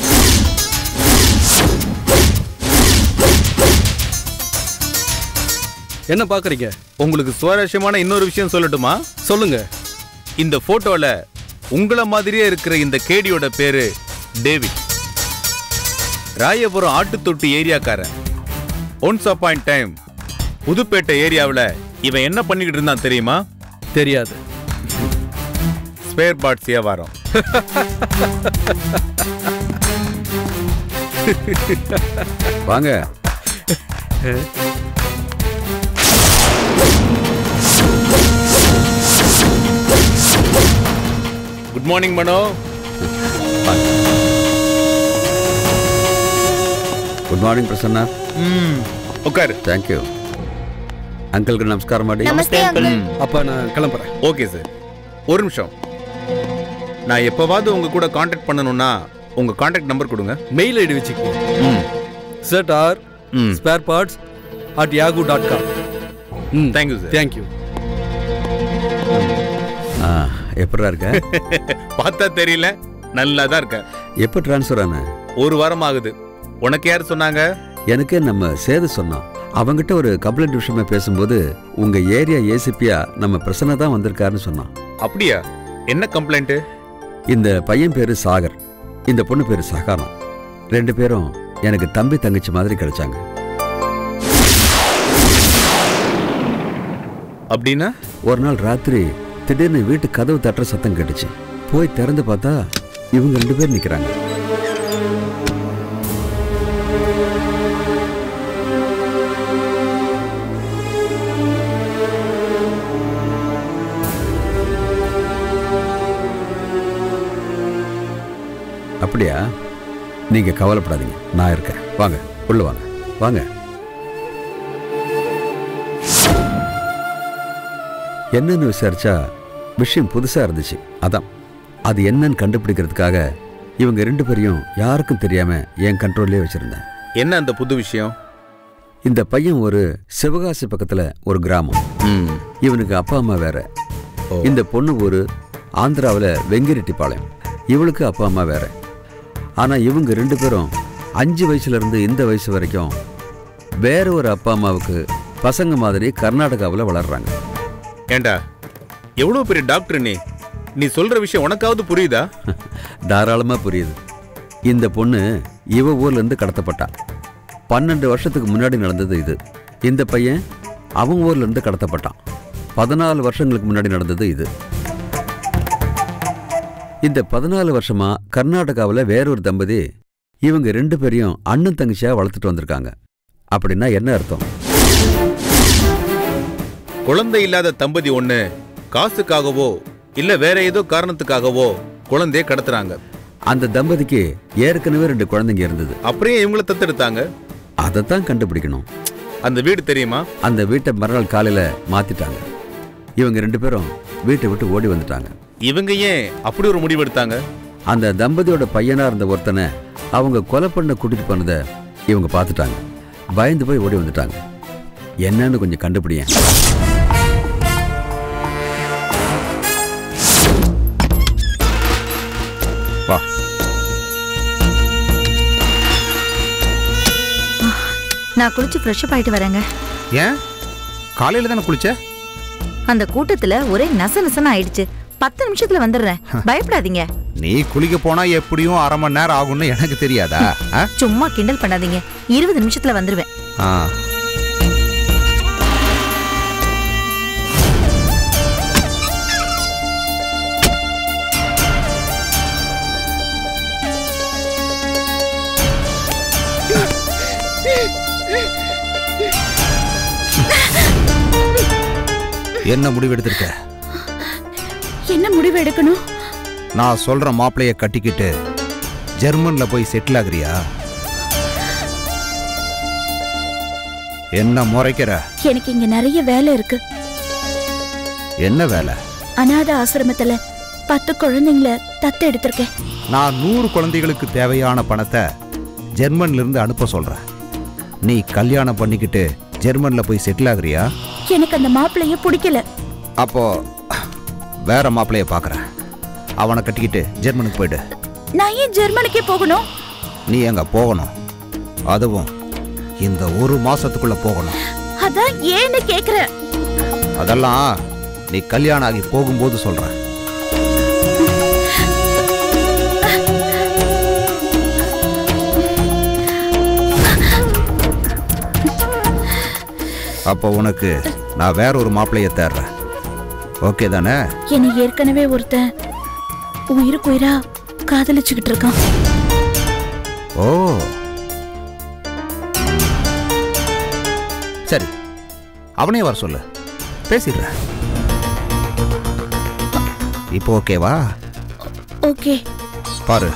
என்ன பாக்குறீங்க? உங்களுக்கு சுவாரஸ்யமான இன்னொரு விஷயம் சொல்லட்டுமா? சொல்லுங்க. இந்த போட்டோல உங்கள மாதிரியே இருக்கிற இந்த கேடியோட பேரு டேவிட். ராயபுரம் ஆட்டுத்தொட்டி ஏரியாக்காரன். ஒன்ஸ் அப்பாயிண்ட் டைம் புதுப்பேட்டை ஏரியாவில் இவன் என்ன பண்ணிக்கிட்டு இருந்தான் தெரியுமா? தெரியாது. ஸ்பேர் பார்ட்ஸ் வியாபாரம். வாங்க. Good morning Mano. Good morning Prasanna. உட்காரு. தேங்க்யூ. அங்கிளுக்கு நமஸ்காரம் மாடி. நமஸ்தே அங்கிள். அப்ப நான் கிளம்புறேன். Okay sir. ஒரு நிமிஷம். நான் எப்பவாவது உங்க கூட கான்டாக்ட் பண்ணணும்னா உங்க கான்டாக்ட் நம்பர் கொடுங்க. மெயில் ஐடி வச்சுக்கோங்க. Set R spare parts at Yahoo dot com. ம் தேங்க்யூ சார். தேங்க்யூ. எப்படா இருக்க? பார்த்தா தெரியல. நல்லா தான் இருக்க. எப்போ ட்ரான்ஸ்ஃபர் ஆன? ஒரு வாரம் ஆகுது. உனக்கு யார் சொன்னாங்க? எனக்கு நம்ம சேது சொன்னான். அவங்கிட்ட ஒரு கம்ப்ளைண்ட் விஷயமா பேசும்போது உங்க ஏரியா ஏசிபியா நம்ம பிரசன்னா தான் வந்திருக்காருன்னு சொன்னான். அப்படியா? என்ன கம்ப்ளைண்ட்? இந்த பையன் பேரு சாகர், இந்த பொண்ணு பேரு சகானா. ரெண்டு பேரும் எனக்கு தம்பி தங்கச்சி மாதிரி கிடைச்சாங்க. அப்படின்னா ஒரு நாள் ராத்திரி திடீர்னு வீட்டு கதவு தட்டுற சத்தம் கேட்டுச்சு. போய் திறந்து பார்த்தா இவங்க ரெண்டு பேர் நிக்கிறாங்க. அப்படியா? நீங்க கவலைப்படாதீங்க, நான் இருக்கேன். வாங்க உள்ள வாங்க. வாங்க. என்னன்னு விசாரிச்சா விஷயம் புதுசா இருந்துச்சு. அதான் அது என்னன்னு கண்டுபிடிக்கிறதுக்காக இவங்க ரெண்டு பேரையும் யாருக்கும் தெரியாம என் கண்ட்ரோல்லே வச்சிருந்தேன். என்ன அந்த புது விஷயம்? இந்த பையன் ஒரு சிவகாசி பக்கத்துல ஒரு கிராமம். இவனுக்கு அப்பா அம்மா வேற. இந்த பொண்ணு ஒரு ஆந்திராவில் வெங்கிரெட்டிப்பாளையம். இவளுக்கு அப்பா அம்மா வேற. ஆனா இவங்க ரெண்டு பேரும் அஞ்சு வயசுல இருந்து இந்த வயசு வரைக்கும் வேற ஒரு அப்பா அம்மாவுக்கு பசங்க மாதிரி கர்நாடகாவில் வளர்றாங்க. ஏண்டா எவ்வளவு பெரிய டாக்டர் நீ நீ சொல்ற விஷயம் உனக்காவது புரியுதா? தாராளமா புரியுது. இந்த பொண்ணு இவ ஊர்ல இருந்து கடத்தப்பட்டா. பன்னெண்டு வருஷத்துக்கு முன்னாடி நடந்தது இது. இந்த பையன் அவங்க ஊர்ல இருந்து கடத்தப்பட்டான். பதினாலு வருஷங்களுக்கு முன்னாடி நடந்தது இது. இந்த பதினாலு வருஷமா கர்நாடகாவில் வேறொரு தம்பதி இவங்க ரெண்டு பேரையும் அண்ணன் தங்கச்சியா வளர்த்துட்டு வந்திருக்காங்க. அப்படின்னா என்ன அர்த்தம்? குழந்தை இல்லாத தம்பதி ஒண்ணு காசுக்காகவோ இல்ல வேற ஏதோ காரணத்துக்காகவோ குழந்தைய கடத்துறாங்க. அந்த தம்பதிக்கு ஏற்கனவே ரெண்டு குழந்தைங்க இருந்தது. அப்படியே இவங்களை தத்தெடுத்தாங்க. அதைத்தான் கண்டுபிடிக்கணும். அந்த வீடு தெரியுமா? அந்த வீட்டை மறுநாள் காலையில மாத்திட்டாங்க. இவங்க ரெண்டு பேரும் வீட்டை விட்டு ஓடி வந்துட்டாங்க. இவங்க ஏன் அப்படி ஒரு முடிவு எடுத்தாங்க? அந்த தம்பதியோட பையனா இருந்த ஒருத்தனை அவங்க கொலை பண்ண கூட்டிட்டு போனதை இவங்க பார்த்துட்டாங்க. பயந்து போய் ஓடி வந்துட்டாங்க. என்னன்னு கொஞ்சம் கண்டுபிடிங்க. வா. நான் குளிச்சு ஃப்ரெஷ் அப் ஆயிட்டு வரேங்க. ஏன் காலையில தானே குளிச்ச? அந்த கூட்டத்துல ஒரே நச நசன்னு ஆயிடுச்சு. பத்து நிமிஷத்துல வந்துடுறேன், பயப்படாதீங்க. நீ குளிக்க போனா எப்படியும் அரை மணி நேரம் ஆகும்னு எனக்கு தெரியாதா? சும்மா கிண்டல் பண்ணாதீங்க. இருபது நிமிஷத்துல வந்துருவேன். என்ன முடிவு எடுத்திருக்க? என்ன முடிவு எடுக்கணும்? நான் சொல்ற மாப்பிளைய கட்டிக்கிட்டு ஜெர்மன்ல போய் செட்டில் ஆகுறியா? என்ன முறைக்கிற? எனக்கு இங்க நிறைய வேலை இருக்கு. என்ன வேலை? அநாத ஆசிரமத்துல பத்து குழந்தைங்கள தத்து எடுத்திருக்கேன். நான் நூறு குழந்தைகளுக்கு தேவையான பணத்தை ஜெர்மன்ல இருந்து அனுப்ப சொல்றேன். நீ கல்யாணம் பண்ணிக்கிட்டு ஜெர்மன்ல போய் செட்டில் ஆகுறியா? எனக்கு அந்த மாப்பிள்ளைய பிடிக்கல. அப்போ வேற மாப்பிள்ளைய பாக்குறேன். அவனை கட்டிக்கிட்டு ஜெர்மனுக்கு போயிடு. நான் ஏன் ஜெர்மனுக்கே போகணும்? நீ எங்க போகணும், அதுவும் இந்த ஒரு மாசத்துக்குள்ள போகணும். அதான் ஏன்னு கேக்குற. அதெல்லாம் நீ கல்யாணம் ஆகி போகும்போது சொல்றேன். அப்போ உனக்கு நான் வேற ஒரு மாப்பிள்ளைய தேடுறேன். ஓகே தானே? என்னை ஏற்கனவே ஒருத்தன் உயிருக்கு உயிரா காதலிச்சுக்கிட்டு இருக்கான். ஓ சரி, அவனே வர சொல்லு, பேசிடுறேன். இப்போ ஓகேவா? ஓகே. பாரு,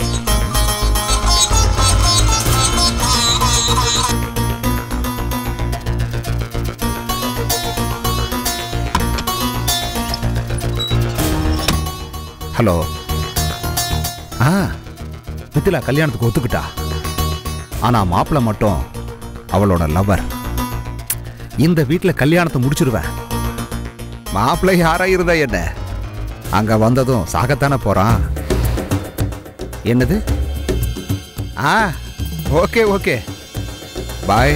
ஹலோ. ஆ மித்திலா கல்யாணத்துக்கு ஒத்துக்கிட்டா. ஆனா மாப்பிள்ள மட்டும் அவளோட லவர். இந்த வீட்டில் கல்யாணத்தை முடிச்சிருவேன். மாப்பிள்ளை யாரா இருந்தா என்ன, அங்க வந்ததும் சாகத்தானே போறான். என்னது? ஆ ஓகே ஓகே பாய்.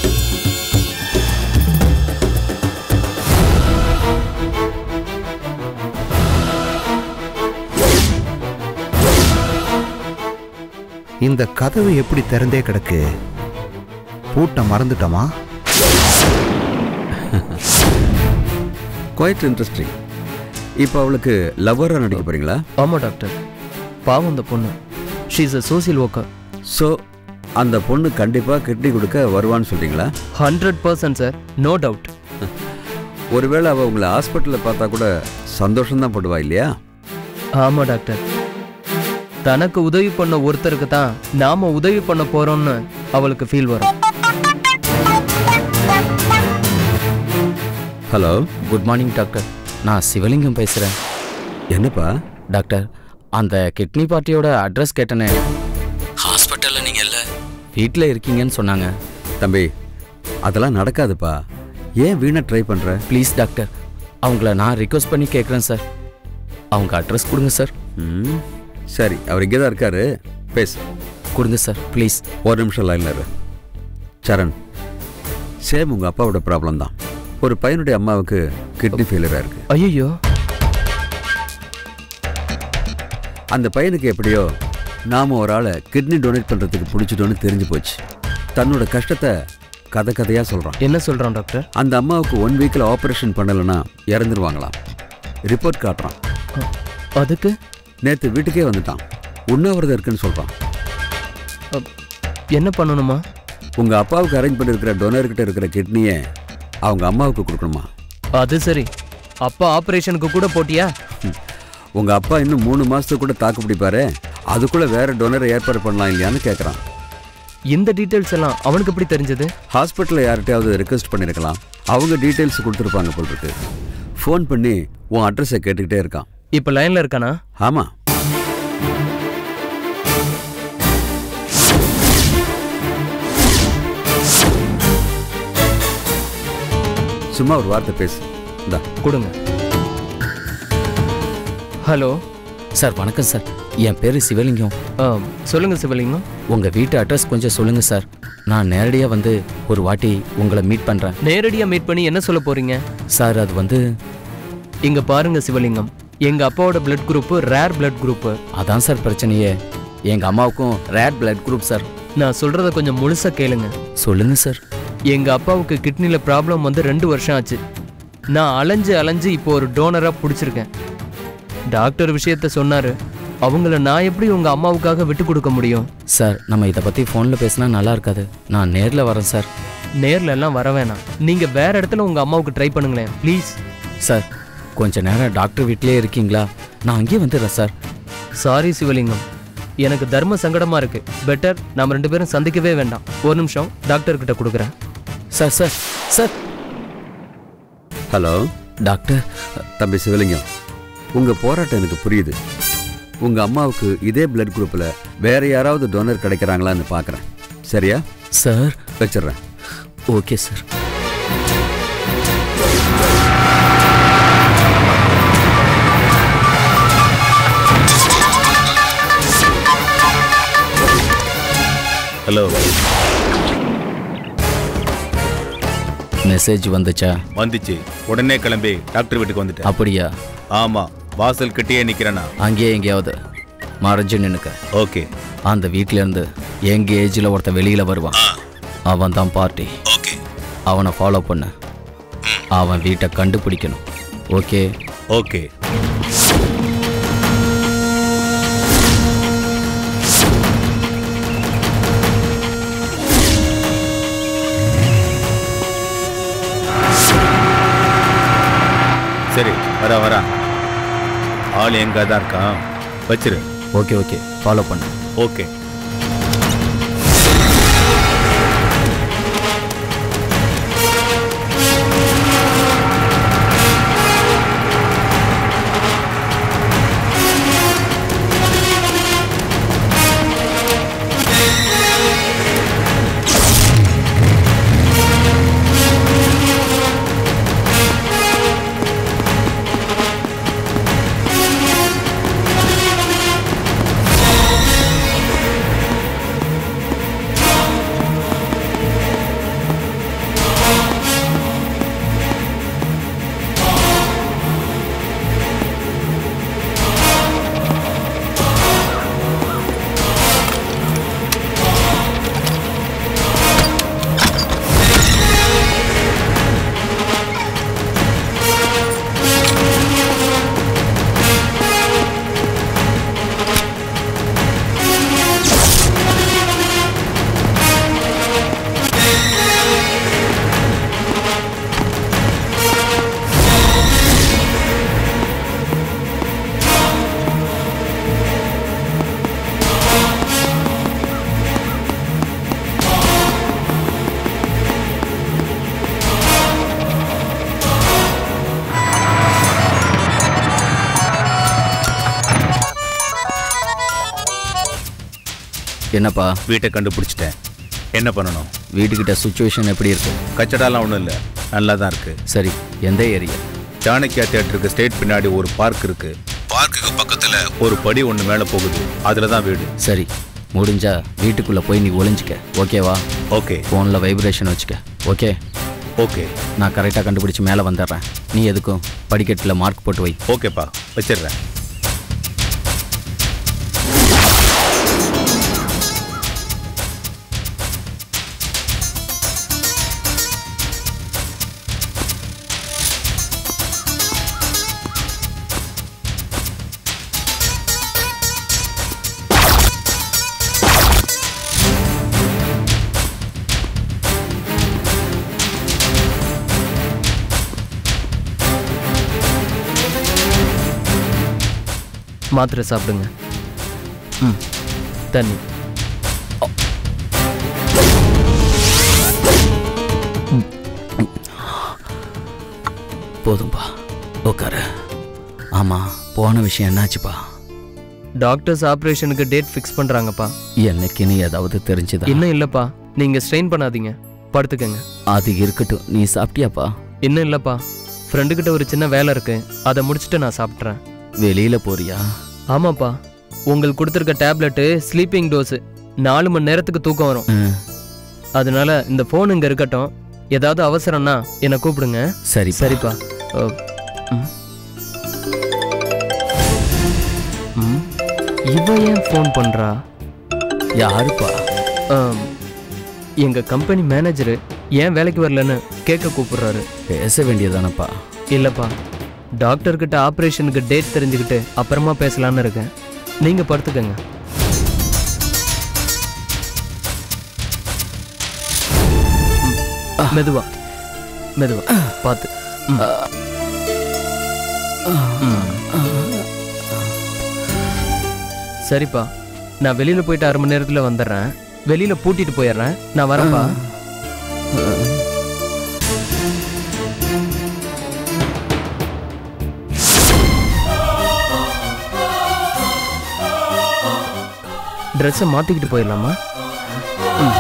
இந்த கதவு எப்படி திறந்தே கிடக்கு? பூட்ட மறந்துட்டோமா? Quite interesting. இப்போ அவளுக்கு லவ்வராக நடிக்க போறீங்களா? ஆமாம் டாக்டர், பாவம் அந்த பொண்ணு. She is a social worker. So அந்த பொண்ணு கண்டிப்பாக கிட்னி கொடுக்க வருவான்னு சொல்கிறீங்களா? Hundred percent sir, no doubt. ஒருவேளை அவள் உங்களை ஹாஸ்பிட்டலில் பார்த்தா கூட சந்தோஷம்தான் படுவா இல்லையா? ஆமாம் டாக்டர், தனக்கு உதவி பண்ண ஒருத்தருக்கு தான் நாம உதவி பண்ண போறோம்னு அவளுக்கு ஃபீல் வரும். Hello, good morning doctor. நான் சிவலிங்கம் பேசுகிறேன். என்னப்பா? டாக்டர், அந்த கிட்னி பார்ட்டியோட அட்ரஸ் கேட்டனே. ஹாஸ்பிட்டலில் நீங்கள் இல்லை, வீட்டில் இருக்கீங்கன்னு சொன்னாங்க. தம்பி, அதெல்லாம் நடக்காதுப்பா. ஏன் வீணா ட்ரை பண்ணுற? ப்ளீஸ் டாக்டர், அவங்கள நான் ரிக்வஸ்ட் பண்ணி கேட்குறேன் சார். அவங்க அட்ரஸ் கொடுங்க சார். ம் சரி, அவர் இங்கே தான் இருக்காரு, பேசு. கொடுங்க சார் ப்ளீஸ். ஒரு நிமிஷம் லைனில் இரு. சரண், சேம் உங்கள் அப்பாவோட ப்ராப்ளம் தான். ஒரு பையனுடைய அம்மாவுக்கு கிட்னி ஃபெயிலியராக இருக்கு. ஐயோ, அந்த பையனுக்கு எப்படியோ நாம ஒரு ஆளை கிட்னி டொனேட் பண்ணுறதுக்கு பிடிச்சிட்டோன்னு தெரிஞ்சு போச்சு. தன்னோட கஷ்டத்தை கதை கதையாக சொல்கிறான். என்ன சொல்கிறான் டாக்டர்? அந்த அம்மாவுக்கு ஒன் வீக்கில் ஆப்ரேஷன் பண்ணலைன்னா இறந்துருவாங்களாம். ரிப்போர்ட் காட்டுறான். அதுக்கு நேற்று வீட்டுக்கே வந்துட்டான். உண்ணாவிரதம் இருக்குன்னு சொல்கிறான். என்ன பண்ணணுமா? உங்கள் அப்பாவுக்கு அரேஞ்ச் பண்ணியிருக்கிற டொனர்கிட்ட இருக்கிற கிட்னியை அவங்க அம்மாவுக்கு கொடுக்கணுமா? அது சரி, அப்பா ஆப்ரேஷனுக்கு கூட போட்டியா? உங்கள் அப்பா இன்னும் மூணு மாதத்துக்கு கூட தாக்கு பிடிப்பாரு. அதுக்குள்ளே வேற டொனரை ஏற்பாடு பண்ணலாம் இல்லையான்னு கேட்குறான். இந்த டீட்டெயில்ஸ் எல்லாம் அவனுக்கு எப்படி தெரிஞ்சது? ஹாஸ்பிட்டலில் யார்கிட்டையாவது ரெக்வஸ்ட் பண்ணியிருக்கலாம். அவங்க டீட்டெயில்ஸ் கொடுத்துருப்பாங்க போல் இருக்கு. ஃபோன் பண்ணி உன் அட்ரஸை கேட்டுக்கிட்டே இருக்கான். இப்போ லைனில் இருக்கானா? ஆமாம். சும்மா ஒரு வார்த்தை பேசு. இந்தா கொடுங்க. ஹலோ சார், வணக்கம் சார். என் பேர் சிவலிங்கம். சொல்லுங்க சிவலிங்கம். உங்கள் வீட்டு அட்ரஸ் கொஞ்சம் சொல்லுங்க சார். நான் நேரடியாக வந்து ஒரு வாட்டி உங்களை மீட் பண்ணுறேன். நேரடியாக மீட் பண்ணி என்ன சொல்ல போறீங்க? சார், அது வந்து இங்க பாருங்க சிவலிங்கம், எங்க அப்பாவோட blood group rare blood group. அதான் சார் பிரச்சனையே. எங்க அம்மாவுக்கும் ரேர் பிளட் குரூப் சார். நான் சொல்றத கொஞ்சம் முழுசா கேளுங்க. சொல்லுங்க சார். எங்க அப்பாவுக்கு கிட்னில ப்ராப்ளம் வந்து ரெண்டு வருஷம் ஆச்சு. நான் அலைஞ்சு அலைஞ்சு இப்போ ஒரு டோனரா பிடிச்சிருக்கேன். டாக்டர் விஷயத்த சொன்னாரு. அவங்கள நான் எப்படி உங்க அம்மாவுக்காக விட்டு கொடுக்க முடியும்? சார், நம்ம இதை பத்தி போன்ல பேசினா நல்லா இருக்காது. நான் நேர்ல வரேன் சார். நேர்ல எல்லாம் வர வேணாம், நீங்க வேற இடத்துல உங்க அம்மாவுக்கு ட்ரை பண்ணுங்களேன் ப்ளீஸ். சார், கொஞ்ச நேரம் டாக்டர் வீட்டிலே இருக்கீங்களா? நான் அங்கேயே வந்துடுறேன் சார். சாரி சிவலிங்கம், எனக்கு தர்ம சங்கடமா இருக்கு. பெட்டர் நாம் ரெண்டு பேரும் சந்திக்கவே வேண்டாம். ஒரு நிமிஷம் டாக்டர் கிட்ட கொடுக்குறேன். Sir sir sir hello doctor. தம்பி சிவலிங்கம், உங்க போராட்டம் எனக்கு புரியுது. உங்க அம்மாவுக்கு இதே பிளட் குரூப்ல வேற யாராவது டோனர் கிடைக்கிறாங்களான்னு பார்க்கறேன். சரியா சார்? வச்சிடுறேன். Okay sir. ஹலோ, மெசேஜ் வந்துச்சா? வந்துச்சு. உடனே கிளம்பி டாக்டர் வீட்டுக்கு வந்துட்டேன். அப்படியா? ஆமா, வாசல் கிட்டே நிக்கிறேனா? அங்கேயே எங்கேயாவது மறைஞ்சு நின்னுக்க. ஓகே. அந்த வீட்ல இருந்து எங்க ஏஜ்ல ஒருத்த வெளியில வருவான். அவன் தான் பார்ட்டி. ஓகே. அவனை ஃபாலோ பண்ணு. அவன் வீட்டை கண்டுபிடிக்கணும். ஓகே? ஓகே. சரி, வரா வரா. ஆள் எங்க தான் இருக்கான், வச்சிரு. ஓகே ஓகே, ஃபாலோ பண்ணு. ஓகே. என்னப்பா? வீட்டை கண்டுபிடிச்சிட்டேன். என்ன பண்ணணும்? வீட்டுக்கிட்ட சுச்சுவேஷன் எப்படி இருக்கு? கச்சடாலாம் ஒன்றும் இல்லை, நல்லா தான் இருக்கு. சரி, எந்த ஏரியா? சாணக்கியா தியேட்டருக்கு ஸ்ட்ரெயிட் பின்னாடி ஒரு பார்க் இருக்கு. பார்க்குக்கு பக்கத்துல ஒரு படி ஒன்று மேலே போகுது, அதில் தான் வீடு. சரி, முடிஞ்சா வீட்டுக்குள்ள போய் நீ ஒளிஞ்சிக்க. ஓகேவா? ஓகே. ஃபோனில் வைப்ரேஷன் வச்சுக்க. ஓகே? ஓகே. நான் கரெக்டாக கண்டுபிடிச்சி மேலே வந்துடுறேன். நீ எதுக்கும் படிக்கட்டில் மார்க் போட்டு வை. ஓகேப்பா, வச்சிடுறேன். மாத்திரை சாப்பிடுங்க. ம், தண்ணி. போதும்பா, உட்காரு. ஆமாம், போன விஷயம் என்னாச்சுப்பா? டாக்டர்ஸ் ஆப்ரேஷனுக்கு டேட் ஃபிக்ஸ் பண்ணுறாங்கப்பா. என்னைக்குன்னு ஏதாவது தெரிஞ்சுதா? இன்னும் இல்லைப்பா, நீங்கள் ஸ்ட்ரெயின் பண்ணாதீங்க, படுத்துக்கங்க. அது இருக்கட்டும், நீ சாப்பிட்டியாப்பா? இன்னும் இல்லைப்பா, ஃப்ரெண்டுக்கிட்ட ஒரு சின்ன வேலை இருக்கு, அதை முடிச்சுட்டு நான் சாப்பிட்றேன். வெளியில் போறியா? ஆமாப்பா, உங்களுக்கு கொடுத்துருக்க டேப்லெட்டு ஸ்லீப்பிங் டோஸு, நாலு மணி நேரத்துக்கு தூக்கம் வரும். அதனால இந்த ஃபோன் இங்கே இருக்கட்டும், ஏதாவது அவசரம்னா என்னை கூப்பிடுங்க. சரி சரிப்பா. இவ ஏன் ஃபோன் பண்ணுறா? யாருப்பா? எங்கள் கம்பெனி மேனேஜரு ஏன் வேலைக்கு வரலன்னு கேட்க கூப்பிடுறாரு. பேச வேண்டியதானப்பா? இல்லைப்பா, டாக்டர்கிட்ட ஆப்ரேஷனுக்கு டேட் தெரிஞ்சுக்கிட்டு அப்புறமா பேசலான்னு இருக்கேன். நீங்கள் படுத்துக்கங்க. மெதுவா மெதுவா பார்த்து. சரிப்பா, நான் வெளியில் போயிட்டு அரை மணி நேரத்தில் வந்துடுறேன். வெளியில் பூட்டிட்டு போயிடுறேன், நான் வரேன்ப்பா. ட்ரெஸ்ஸை மாற்றிக்கிட்டு போயிடலாமா? ம்.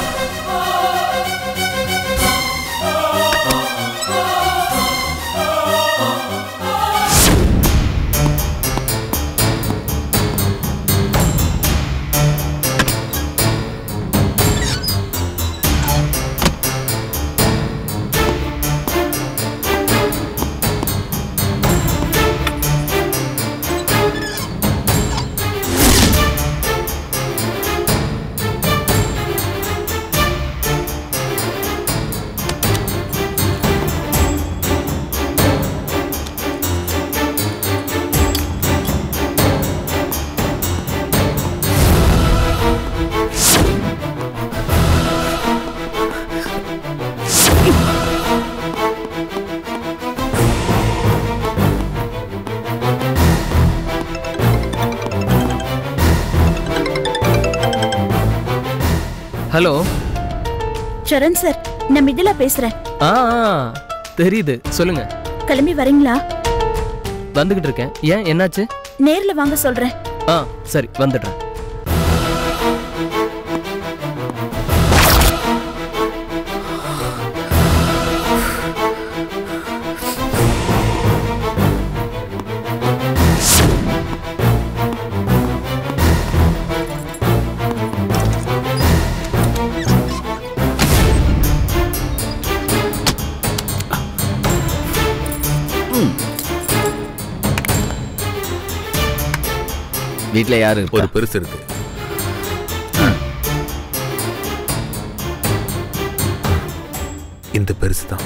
ஹலோ சரண் சார், நான் மிதிலா பேசுறேன். ஆ தெரியுது, சொல்லுங்க. கிளம்பி வரீங்களா? வந்துகிட்டு இருக்கேன். ஏன், என்னாச்சு? நேர்ல வாங்க சொல்றேன். ஆ சரி, வந்துடுறேன். வீட்ல யாரு? ஒரு பெருசு இருக்கு. இந்த பெருசு தான்.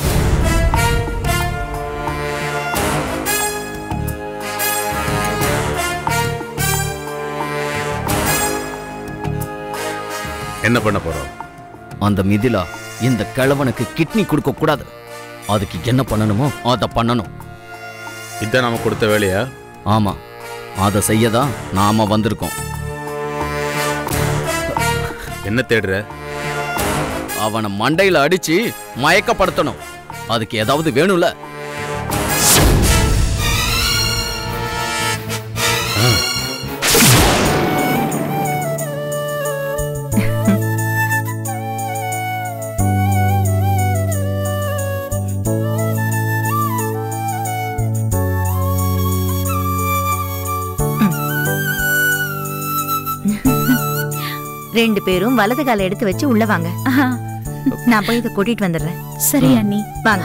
என்ன பண்ண போறோம்? அந்த மிதிலா இந்த கிழவனுக்கு கிட்னி கொடுக்க கூடாது. அதுக்கு என்ன பண்ணணுமோ அதை பண்ணணும். இதான் நாம கொடுத்த வேலையா? ஆமா, அதை செய்யதான் நாம வந்திருக்கோம். என்ன தேடுற? அவனை மண்டையில அடிச்சு மயக்கப்படுத்தணும். அதுக்கு ஏதாவது வேணும்ல? ரெண்டு பேரும் வலது காலை எடுத்து வச்சு உள்ள வாங்க. நான் போய் இதை கூட்டிட்டு வந்துடுறேன். சரி அண்ணி, வாங்க.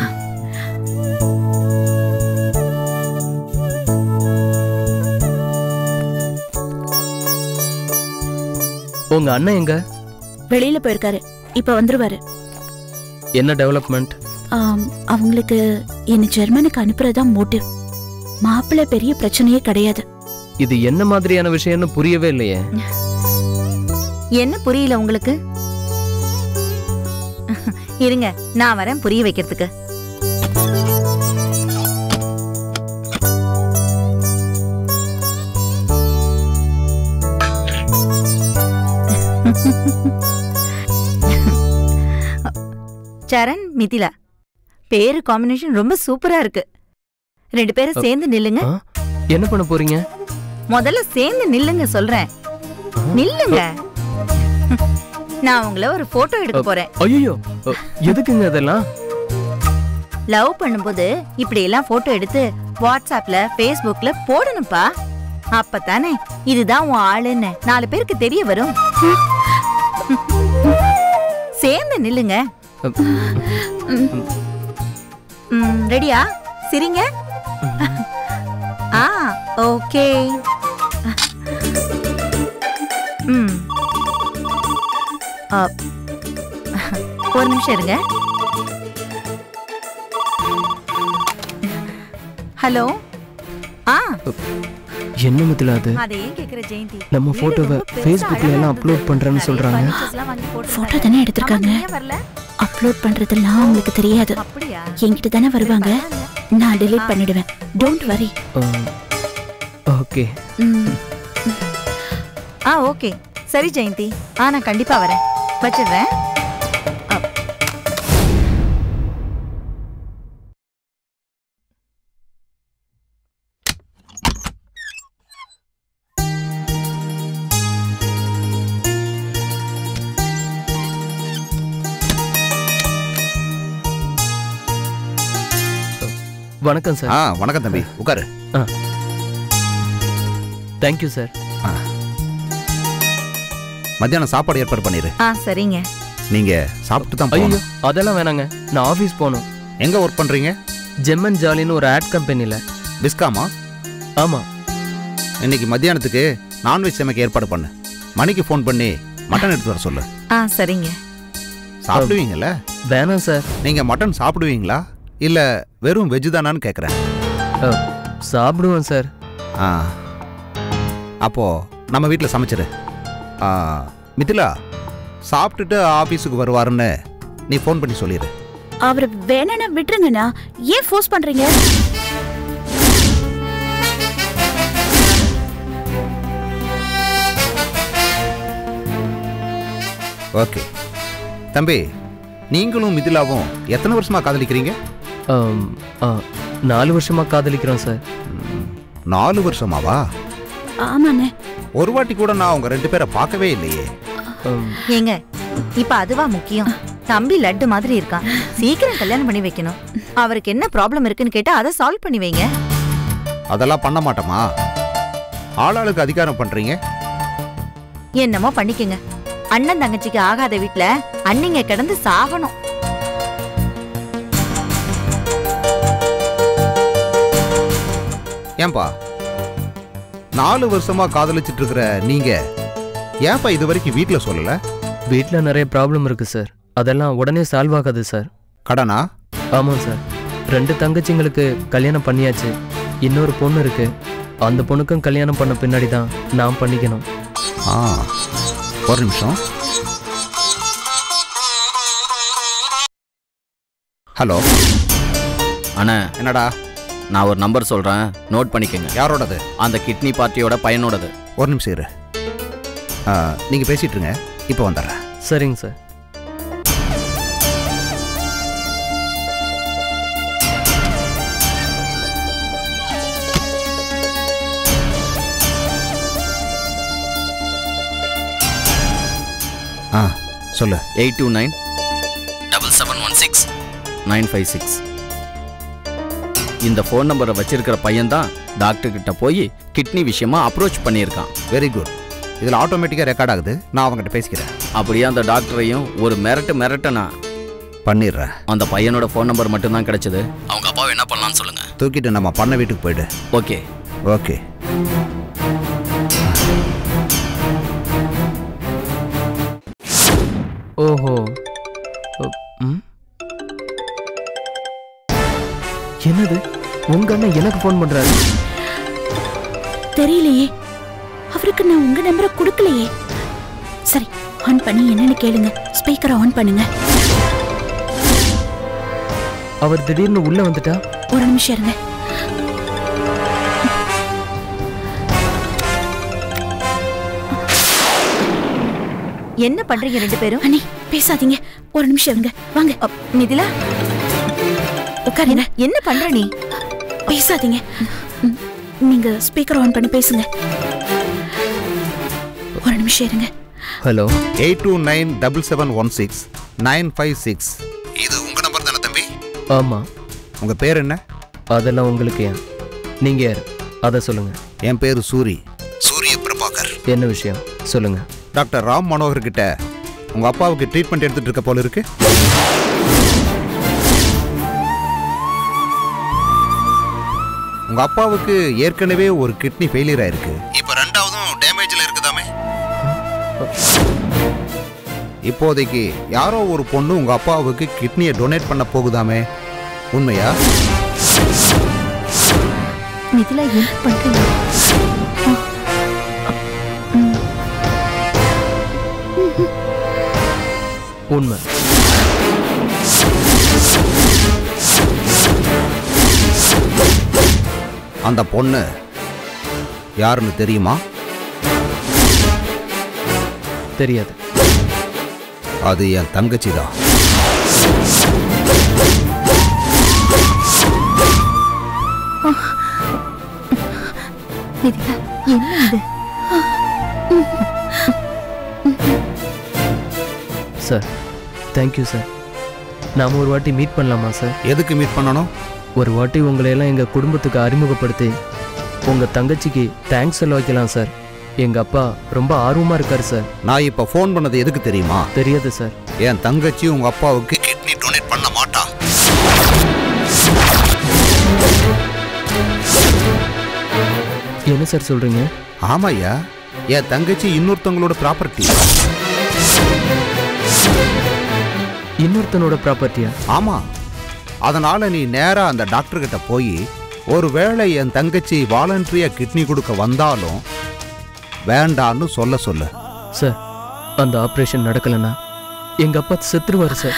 உங்க அண்ணன் எங்க? வெளியில போயிருக்காரு, இப்ப வந்துருவாரு. என்ன டெவலப்மெண்ட்? அவங்களுக்கு என்ன ஜெர்மனுக்கு அனுப்புறதா மோட்டிவ். மாப்பிள்ளை பெரிய பிரச்சனையே கிடையாது. இது என்ன மாதிரியான விஷயம்னு புரியவே இல்லையே. என்ன புரியல உங்களுக்கு? இருங்க, நான் வரேன் புரிய வைக்கிறதுக்கு. சரண், மிதிலா, பேரு காம்பினேஷன் ரொம்ப சூப்பரா இருக்கு. ரெண்டு பேரும் சேர்ந்து நில்லுங்க. என்ன பண்ண போறீங்க? முதல்ல சேர்ந்து நில்லுங்க சொல்றேன். நில்லுங்க. நான் உங்களை ஒரு போட்டோ எடுக்க போறேன். ஐயோ, எதுக்குங்க அதெல்லாம்? லவ் பண்ணும்போது இப்படி எல்லாம் போட்டோ எடுத்து வாட்ஸ்அப்ல ஃபேஸ்புக்ல போடணும்பா. அப்பதானே இதுதான் உன் ஆளுன்னு நாலு பேருக்கு தெரிய வரும். சேர்ந்து நில்லுங்க. ரெடியா? சிரிங்க. ஆ ஓகே. ம் ஒரு நிமிஷம் இருங்க. ஹலோ. ஆ என்ன மிதிலா அது? அதை ஏன் கேக்குற ஜெயந்தி? நம்ம போட்டோவை Facebookல எல்லாம் அப்லோட் பண்றேன்னு சொல்றாங்க. போட்டோ தானே எடுத்திருக்காங்க. அப்லோட் பண்றதெல்லாம் உங்களுக்கு தெரியாது. என்கிட்ட தானே வருவாங்க. நான் delete பண்ணிடுவேன். Don't worry. ஓகே. ஆ ஓகே. சரி ஜெயந்தி. ஆ நான் கண்டிப்பா வரேன். வச்சிடுறேன். வணக்கம் சார். ஆ வணக்கம் தம்பி, உட்காரு. ஆ தேங்க்யூ சார். ஆ மத்தியானம் சாப்பாடு ஏற்பாடு பண்ணிடு. ஆ சரிங்க. நீங்க சாப்பிட்டு தான் ஐயோ போகணும். அதெல்லாம் வேணாங்க, நான் ஆஃபீஸ் போகணும். எங்க ஒர்க் பண்றீங்க? ஜெம்மன் ஜாலின்னு ஒரு ஆட் கம்பெனியில். பிஸ்காமா? ஆமாம். இன்னைக்கு மத்தியானத்துக்கு நான்வெஜ் சமைக்க ஏற்பாடு பண்ணு. மணிக்கு ஃபோன் பண்ணி மட்டன் எடுத்து வர சொல்லு. ஆ சரிங்க. சாப்பிடுவீங்கல்ல? வேணாம் சார். நீங்க மட்டன் சாப்பிடுவீங்களா இல்ல வெறும் வெஜ் தானான்னு கேட்குறேன். சாப்பிடுவேன் சார். ஆ அப்போ நம்ம வீட்டில் சமைச்சிரு. ஆ மிதிலா சாப்பிட்டுட்டு ஆஃபீஸுக்கு வருவாருன்னு நீ ஃபோன் பண்ணி சொல்லிடு. அவர் வேணா விட்டுருங்கண்ணா, ஏன் ஃபோர்ஸ் பண்றீங்க? ஓகே தம்பி, நீங்களும் மிதிலாவும் எத்தனை வருஷமா காதலிக்கிறீங்க? நாலு வருஷமா காதலிக்கிறோம் சார். நாலு வருஷமாவா? ஆமாண்ணே. ஒரு வாட்டி கூட நான் உங்க ரெண்டு பேரை பார்க்கவே இல்லையே. ஏங்க இப்ப அதுவா முக்கியம்? தம்பி லட்டு மாதிரி இருக்கான், சீக்கிரம் கல்யாணம் பண்ணி வைக்கணும். அவருக்கு என்ன ப்ராப்ளம் இருக்குன்னு கேட்டா அதை சால்வ் பண்ணி வைங்க. அதெல்லாம் பண்ண மாட்டோமா? ஆளாளுக்கு அதிகாரம் பண்றீங்க. என்னமோ பண்ணிக்கங்க. அண்ணன் தங்கச்சிக்கு ஆகாத வீட்டுல அண்ணிங்க கிடந்து சாகணும். ஏன்பா நாலு வருஷமா காதலிச்சிட்டு இருக்கிற நீங்க ஏன்பா இது வரைக்கும் வீட்டுல சொல்லல? வீட்டுல நிறைய ப்ராப்ளம் இருக்கு சார், அதெல்லாம் உடனே சால்வ் ஆகாது சார். கடனா? ஆமாம் சார். ரெண்டு தங்கச்சிங்களுக்கு கல்யாணம் பண்ணியாச்சு, இன்னொரு பொண்ணு இருக்கு. அந்த பொண்ணுக்கும் கல்யாணம் பண்ண பின்னாடி தான் நான் பண்ணிக்கணும். ஆ ஒரு நிமிஷம். ஹலோ அண்ணா. என்னடா? நான் ஒரு நம்பர் சொல்கிறேன், நோட் பண்ணிக்கங்க. யாரோடது? அந்த கிட்னி பார்ட்டியோட பையனோடது. ஒரு நிமிஷம் இரு. நீங்கள் பேசிட்டு இருங்க, இப்போ வந்துடுறேன். சரிங்க சார். ஆ சொல்லு. Eight two nine double seven one six nine five six. இந்த ஃபோன் நம்பரை வச்சிருக்கிற பையன் தான் டாக்டர் கிட்ட போய் கிட்னி விஷயமா அப்ரோச் பண்ணியிருக்கான். Very good. இதில் ஆட்டோமேட்டிக்காக ரெக்கார்ட் ஆகுது, நான் அவங்ககிட்ட பேசிக்கிறேன். அப்படியே அந்த டாக்டரையும் ஒரு மிரட்டு மிரட்டனா பண்ணிடுறேன். அந்த பையனோட ஃபோன் நம்பர் மட்டும்தான் கிடைச்சது. அவங்க அப்பாவை என்ன பண்ணலாம்னு சொல்லுங்க. தூக்கிட்டு நம்ம பண்ண வீட்டுக்கு போயிடு. Okay okay. ஓஹோ. ம் என்னது, உங்க அண்ணன் எனக்கு ஃபோன் பண்றாரு? தெரியலையே, அவருக்கு நான் உங்க நம்பரை கொடுக்கலையே. சரி, ஆன் பண்ணி என்னன்னு கேளுங்க. ஸ்பீக்கரை ஆன் பண்ணுங்க. அவர் திடீர்னு உள்ள வந்துட்டா? ஒரு நிமிஷம் இருங்க. என்ன பண்றீங்க ரெண்டு பேரும்? அண்ணி பேசாதீங்க, ஒரு நிமிஷம் இருங்க. வாங்க. மிதிலா உட்காருங்க. என்ன பண்ற நீ? பேசாதீங்க, நீங்க ஸ்பீக்கர் ஆன் பண்ணி பேசுங்க. ஒரு நிமிஷம் இருங்க. Hello. Eight two nine double seven one six nine five six. இது உங்க நம்பர் தானே தம்பி? ஆமா. உங்க பேர் என்ன? அதெல்லாம் உங்களுக்கு ஏன்? நீங்க யார் அதை சொல்லுங்க. என் பேரு சூரி, சூரிய பிரபாகர். என்ன விஷயம் சொல்லுங்க. டாக்டர் ராம் மனோகர் கிட்ட உங்க அப்பாவுக்கு ட்ரீட்மெண்ட் எடுத்துட்டு இருக்க போல இருக்கு. உங்க அப்பாவுக்கு ஏற்கனவே ஒரு கிட்னி ஃபெயிலியர் ஆயிருக்கு, இப்ப ரெண்டாவதும் டேமேஜ்ல இருக்குதாமே. இப்போதைக்கு யாரோ ஒரு பொண்ணு உங்க அப்பாவுக்கு கிட்னியை டொனேட் பண்ண போகுதாமே, உண்மையா? மிதிலா என்ன பண்றீங்க? உண்மை. அந்த பொண்ணு யாருன்னு தெரியுமா? தெரியாது. அது என் தங்கச்சி தான். என்ன இது? Sir thank you sir. நாம ஒரு வாட்டி மீட் பண்ணலாமா சார்? எதுக்கு மீட் பண்ணணும்? ஒரு வாட்டி உங்களையெல்லாம் எங்கள் குடும்பத்துக்கு அறிமுகப்படுத்தி உங்கள் தங்கச்சிக்கு தேங்க்ஸ் சொல்ல வைக்கலாம் சார். எங்கள் அப்பா ரொம்ப ஆர்வமாக இருக்கார் சார். நான் இப்போ ஃபோன் பண்ணது எதுக்கு தெரியுமா? தெரியாது சார். என் தங்கச்சி உங்கள் அப்பாவுக்கு கிட்னி டொனேட் பண்ண மாட்டா. என்ன சார் சொல்கிறீங்க? ஆமாய்யா, என் தங்கச்சி இன்னொருத்தவங்களோட ப்ராப்பர்ட்டி. இன்னொருத்தனோட ப்ராப்பர்ட்டியா? ஆமா. அதனால நீ நேரா அந்த டாக்டர் கிட்ட போய் ஒருவேளை என் தங்கச்சி வாலண்டரியா கிட்னி கொடுக்க வந்தாலும் வேண்டான்னு சொல்ல சொல்லு. சார், அந்த ஆபரேஷன் நடக்கலன்னா எங்க அப்பா செத்துருவாரு சார்.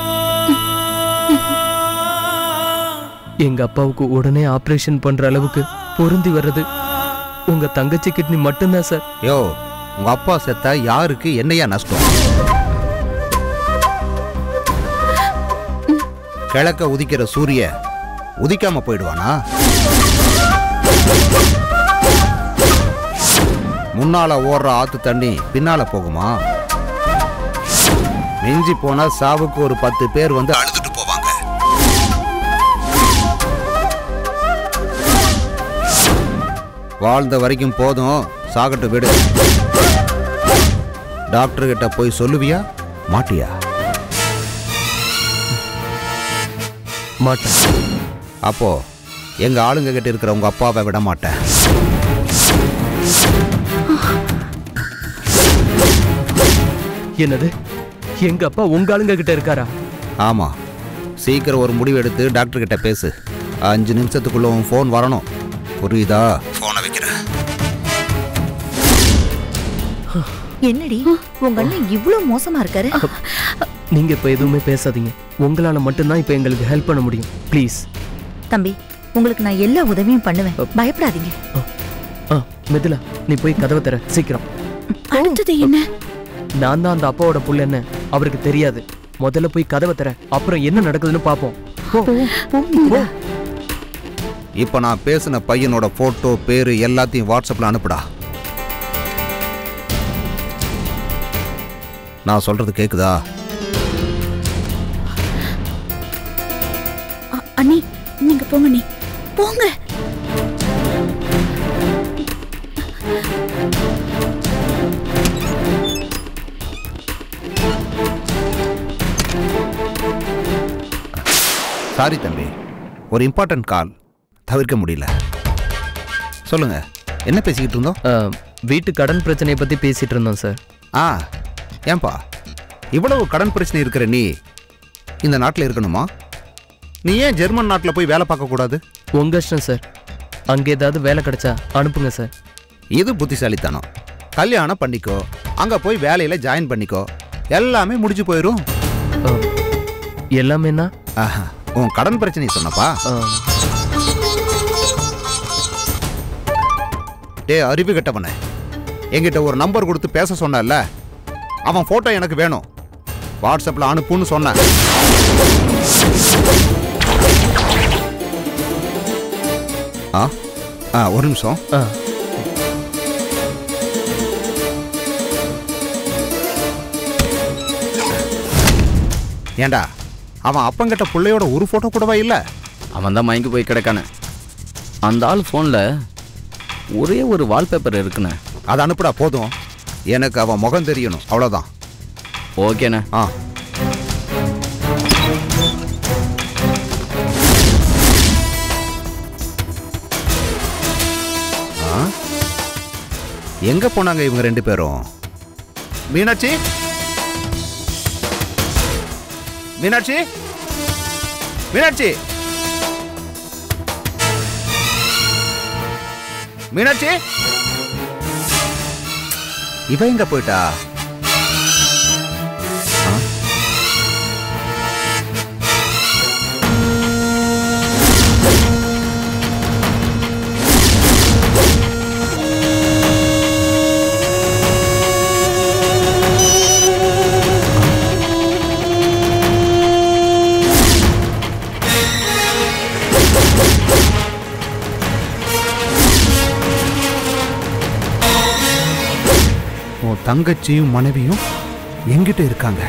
எங்க அப்பாவுக்கு உடனே ஆபரேஷன் பண்ற அளவுக்கு பொருந்தி வர்றது உங்க தங்கச்சி கிட்னி மட்டும்தான் சார். யோ, உங்க அப்பா செத்தா யாருக்கு என்னையா நஷ்டம்? கிழக்க உதிக்கிற சூரிய உதிக்காம போயிடுவானா? முன்னால ஓடுற ஆத்து தண்ணி பின்னால போகுமா? மிஞ்சி போனா சாவுக்கு ஒரு பத்து பேர் வந்து அழுதுட்டு போவாங்க. வாழ்ந்த வரைக்கும் போதும், சாகட்டு விடு. டாக்டர் கிட்ட போய் சொல்லுவியா மாட்டியா? மாட்டேன். அப்போ எங்க ஆளுங்க கிட்ட இருக்கிற உங்க அப்பாவை விட மாட்டேன். என்னது? எங்க அப்பா உங்க ஆளுங்க கிட்ட இருக்காரா? ஆமா. சீக்கிரம் ஒரு முடிவு எடுத்து டாக்டர் கிட்ட பேசு. அஞ்சு நிமிஷத்துக்குள்ள உன் ஃபோன் வரணும், புரியுதா? போனை வைக்கிறேன். என்னடி உங்க அண்ணன் இவ்வளவு மோசமா இருக்காரு? நீங்க இப்ப எதுவுமே பேசாதீங்க. உங்களால மட்டும்தான் இப்ப எங்களுக்கு ஹெல்ப் பண்ண முடியும். ப்ளீஸ் தம்பி, உங்களுக்கு நான் எல்லா உதவியும் பண்ணுவேன், பயப்படாதீங்க. மிதிலா, நீ போய் கதவை தர சீக்கிரம். அடுத்தது என்ன? நான் தான் அந்த அப்பாவோட புள்ள, என்ன அவருக்கு தெரியாது. முதல்ல போய் கதவை தர, அப்புறம் என்ன நடக்குதுன்னு பாப்போம். இப்ப நான் பேசின பையனோட போட்டோ, பேரு எல்லாத்தையும் வாட்ஸ்அப்ல அனுப்புடா. நான் சொல்றது கேக்குதா? அண்ணி, நீங்க போங்க. நீ போங்க. சாரி தம்பி, ஒரு இம்பார்ட்டன்ட் கால், தவிர்க்க முடியல. சொல்லுங்க, என்ன பேசிக்கிட்டு இருந்தோம்? வீட்டு கடன் பிரச்சனையை பத்தி பேசிட்டு இருந்தோம் சார். ஆ, ஏன்பா இவ்வளவு கடன் பிரச்சனை இருக்கிற நீ இந்த நாட்டில் இருக்கணுமா? நீ ஏன் ஜெர்மன் நாட்டில் போய் வேலை பார்க்க கூடாது? உங்க இஷ்டம் சார். அங்கே ஏதாவது வேலை கிடைச்சா அனுப்புங்க சார். இது புத்திசாலித்தனம். கல்யாணம் பண்ணிக்கோ, அங்க போய் வேலையில ஜாயின் பண்ணிக்கோ, எல்லாமே முடிஞ்சு போயிடும். எல்லாமேனா? உன் கடன் பிரச்சனை சொன்னப்பா. டே அறிவு கட்டவனே, என்கிட்ட ஒரு நம்பர் கொடுத்து பேச சொன்னல, அவன் போட்டோ எனக்கு வேணும், வாட்ஸ்அப்ல அனுப்புன்னு சொன்ன. ஆ ஆ ஒரு நிமிஷம். ஏண்டா, அவன் அப்பங்கிட்ட பிள்ளையோட ஒரு போட்டோ கூடவா இல்லை? அவன் தான் மயங்கி போய் கிடக்கானே. அந்த ஆள் ஃபோனில் ஒரே ஒரு வால்பேப்பர் இருக்குண்ணே. அதை அனுப்புடா போதும். எனக்கு அவன் முகம் தெரியணும், அவ்வளோதான். ஓகேண்ணே. ஆ எங்க போனாங்க இவங்க ரெண்டு பேரும்? மீனாட்சி, மீனாட்சி, மீனாட்சி, மீனாட்சி, இவ எங்க போயிட்டா? தங்கச்சியும் மனைவியும் எங்கிட்ட இருக்காங்க.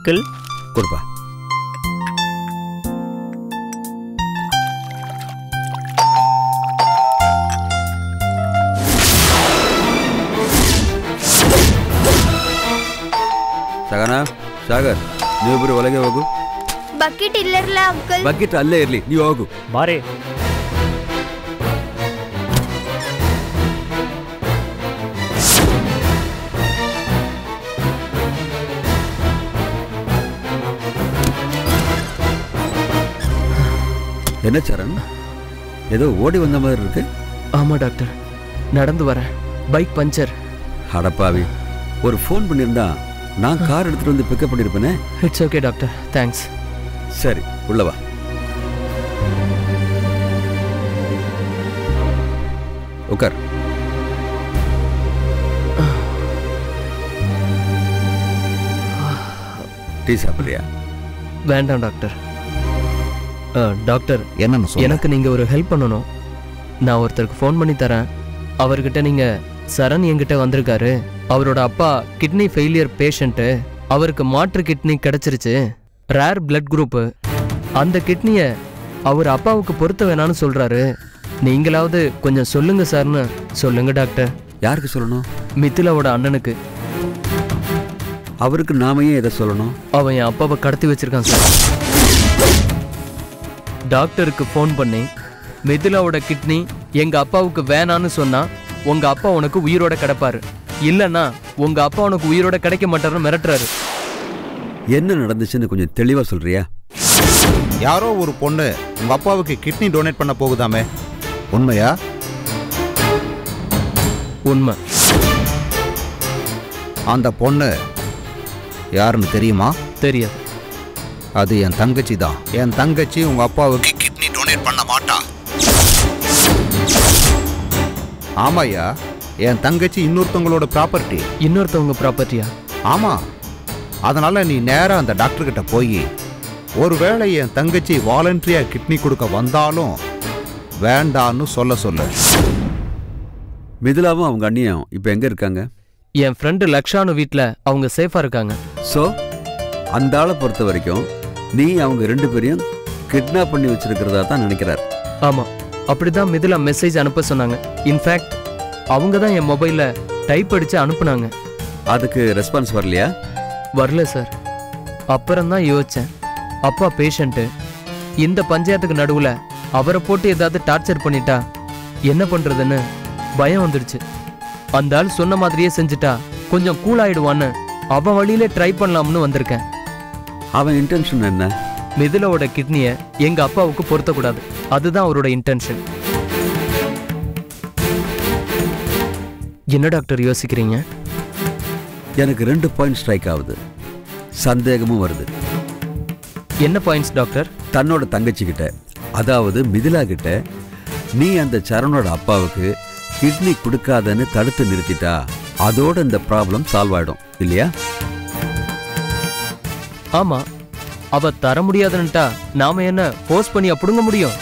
அங்கிள். கொடுப்பா. ಸಗನ ಸಾಗರ್ ನೀವಿಬ್ಬರು ಒಳಗೆ ಹೋಗು. Bucket ಇಲ್ಲರಲ್ಲ uncle. ಬಕೆಟ್ ಅಲ್ಲೇ ಇರ್ಲಿ, ನೀವು ಹೋಗು. ಬಾರೆ. என்ன சரண், ஏதோ ஓடி வந்த மாதிரி இருக்கு. ஆமா டாக்டர், நடந்து வரேன். Bike puncture. அடப்பாவி, ஒரு ஃபோன் பண்ணியிருந்தா நான் கார் எடுத்துட்டு வந்து பிக்கப் பண்ணியிருப்பேனே. It's okay doctor, thanks. சரி, உள்ளவா. உட்கார். டீ சாப்பிட்றியா? வேண்டாம் டாக்டர். டாக்டர், என்னன்னு சொல்ல? எனக்கு நீங்க ஒரு ஹெல்ப் பண்ணணும். நான் ஒருத்தருக்கு ஃபோன் பண்ணி தரேன். அவர்கிட்ட நீங்க சரண் என்கிட்ட வந்திருக்காரு, அவரோட அப்பா கிட்னி ஃபெயிலியர் பேஷண்ட்டு, அவருக்கு மாற்று கிட்னி கிடைச்சிருச்சு, ரேர் பிளட் குரூப்பு, அந்த கிட்னியை அவர் அப்பாவுக்கு பொருத்த வேணான்னு சொல்றாரு. நீங்களாவது கொஞ்சம் சொல்லுங்க சார்னு சொல்லுங்க டாக்டர். யாருக்கு சொல்லணும்? மித்திலாவோட அண்ணனுக்கு. அவருக்கு நாம ஏன் எதை சொல்லணும்? அவன் என் அப்பாவை கடத்தி வச்சிருக்கான் சார். டாக்டருக்கு ஃபோன் பண்ணி மிதிலாவோட கிட்னி எங்க அப்பாவுக்கு வேணான்னு சொன்னா உங்க அப்பா உனக்கு உயிரோட கிடைப்பாரு, இல்லைன்னா உங்க அப்பா உனக்கு உயிரோட கிடைக்க மாட்டாருன்னு மிரட்டுறாரு. என்ன நடந்துச்சுன்னு கொஞ்சம் தெளிவா சொல்றியா? யாரோ ஒரு பொண்ணு உங்க அப்பாவுக்கு கிட்னி டொனேட் பண்ண போகுதாமே, உண்மையா? உண்மை. அந்த பொண்ணு யாருன்னு தெரியுமா? தெரியாது. அது என் தங்கச்சி தான். என் தங்கச்சி உங்க அப்பாவுக்கு கிட்னி டொனேட் பண்ண மாட்டா. ஆமாய்யா, என் தங்கச்சி இன்னொருத்தவங்களோட ப்ராப்பர்ட்டி. இன்னொருத்தவங்க ப்ராப்பர்ட்டியா? ஆமா. அதனால நீ நேரா அந்த டாக்டர் கிட்ட போய் ஒருவேளை என் தங்கச்சி வாலண்டரியா கிட்னி கொடுக்க வந்தாலும் வேண்டான்னு சொல்ல சொல்லு. மிதிலாவும் அவங்க அண்ணியும் இப்போ எங்க இருக்காங்க? என் ஃப்ரெண்டு லக்ஷானு வீட்டில் அவங்க சேஃபா இருக்காங்க. ஸோ அந்த ஆளை பொறுத்த வரைக்கும் நீ அவங்க ரெண்டு பேரையும் கிட்னாப் பண்ணி வச்சிருக்கிறதா தான் நினைக்கிறார். ஆமா, அப்படிதான் மிதிலா மெசேஜ் அனுப்ப சொன்னாங்க. இன்ஃபேக்ட் அவங்க தான் என் மொபைல்ல டைப் அடிச்சு அனுப்புனாங்க. அதுக்கு ரெஸ்பான்ஸ் வரலையா? வரல சார். அப்புறம் தான் யோசிச்சேன், அப்பா பேஷண்ட்டு, இந்த பஞ்சாயத்துக்கு நடுவுல அவரை போட்டு ஏதாவது டார்ச்சர் பண்ணிட்டா என்ன பண்றதுன்னு பயம் வந்துடுச்சு. அந்த ஆள் சொன்ன மாதிரியே செஞ்சுட்டா கொஞ்சம் கூல் ஆயிடுவான்னு அவன் வழியிலே ட்ரை பண்ணலாம்னு வந்திருக்கேன். அவன் இன்டென்ஷன் என்ன? மிதிலாவோட கிட்னியை எங்க அப்பாவுக்கு பொருத்தக்கூடாது, அதுதான் அவரோட இன்டென்ஷன். என்ன டாக்டர் யோசிக்கிறீங்க? எனக்கு ரெண்டு பாயிண்ட் ஸ்ட்ரைக் ஆகுது, சந்தேகமும் வருது. என்ன பாயிண்ட்ஸ் டாக்டர்? தன்னோட தங்கச்சி கிட்ட, அதாவது மிதிலா கிட்ட, நீ அந்த சரணோட அப்பாவுக்கு கிட்னி கொடுக்காதன்னு தடுத்து நிறுத்திட்டா அதோட இந்த ப்ராப்ளம் சால்வ் ஆயிடும் இல்லையா? ஆமா, அவ தர முடியாதுன்னுட்டா நாம என்ன போஸ்ட் பண்ணி புடுங்க முடியும்?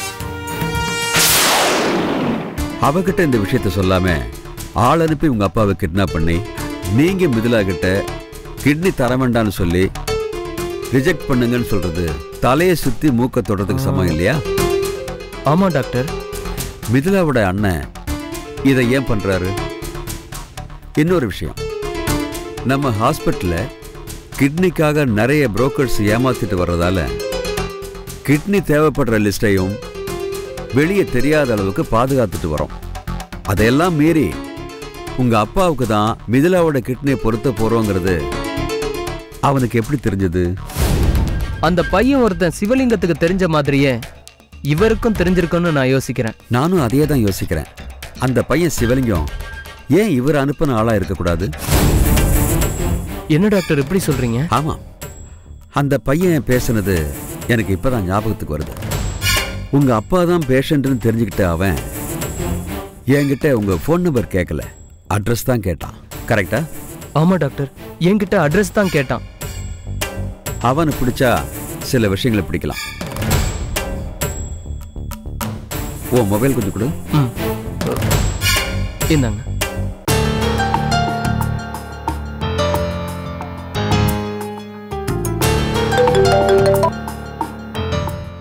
அவகிட்ட இந்த விஷயத்த சொல்லாம ஆள் அனுப்பி உங்க அப்பாவை கிட்னாப் பண்ணி நீங்க மிதிலா கிட்ட கிட்னி தர வேண்டான்னு சொல்லி ரிஜெக்ட் பண்ணுங்கன்னு சொல்றது தலையை சுத்தி மூக்க தொடறதுக்கு சமம் இல்லையா? ஆமா டாக்டர். மிதிலாவோட அண்ணன் இதை ஏன் பண்றாரு? இன்னொரு விஷயம், நம்ம ஹாஸ்பிட்டல்ல கிட்னிக்காக நிறைய புரோக்கர்ஸ் ஏமாத்திட்டு வர்றதால கிட்னி தேவைப்படுற லிஸ்டையும் வெளியே தெரியாத அளவுக்கு பாதுகாத்துட்டு வரோம். அதையெல்லாம் மீறி உங்க அப்பாவுக்கு தான் மிதிலாவோட கிட்னியை பொருத்த போறோங்கிறது அவனுக்கு எப்படி தெரிஞ்சது? அந்த பையன் ஒருத்தன் சிவலிங்கத்துக்கு தெரிஞ்ச மாதிரியே இவருக்கும் தெரிஞ்சிருக்கும்னு நான் யோசிக்கிறேன். நானும் அதையே தான் யோசிக்கிறேன். அந்த பையன் சிவலிங்கம் ஏன் இவர் அனுப்பின ஆளா இருக்கக்கூடாது? என்ன டாக்டர் இப்படி சொல்றீங்க? ஆமா, அந்த பையன் பேசுனது எனக்கு இப்பதான் ஞாபகத்துக்கு வருது. உங்க அப்பா தான் பேஷண்ட்னு தெரிஞ்சுக்கிட்ட அவன் என்கிட்ட உங்க ஃபோன் நம்பர் கேட்கல, அட்ரஸ் தான் கேட்டான். கரெக்டா? ஆமா டாக்டர், என்கிட்ட அட்ரஸ் தான் கேட்டான். அவனை பிடிச்சா சில விஷயங்களை பிடிக்கலாம். ஓ மொபைல் கொஞ்சம் கொடு. இந்தாங்க.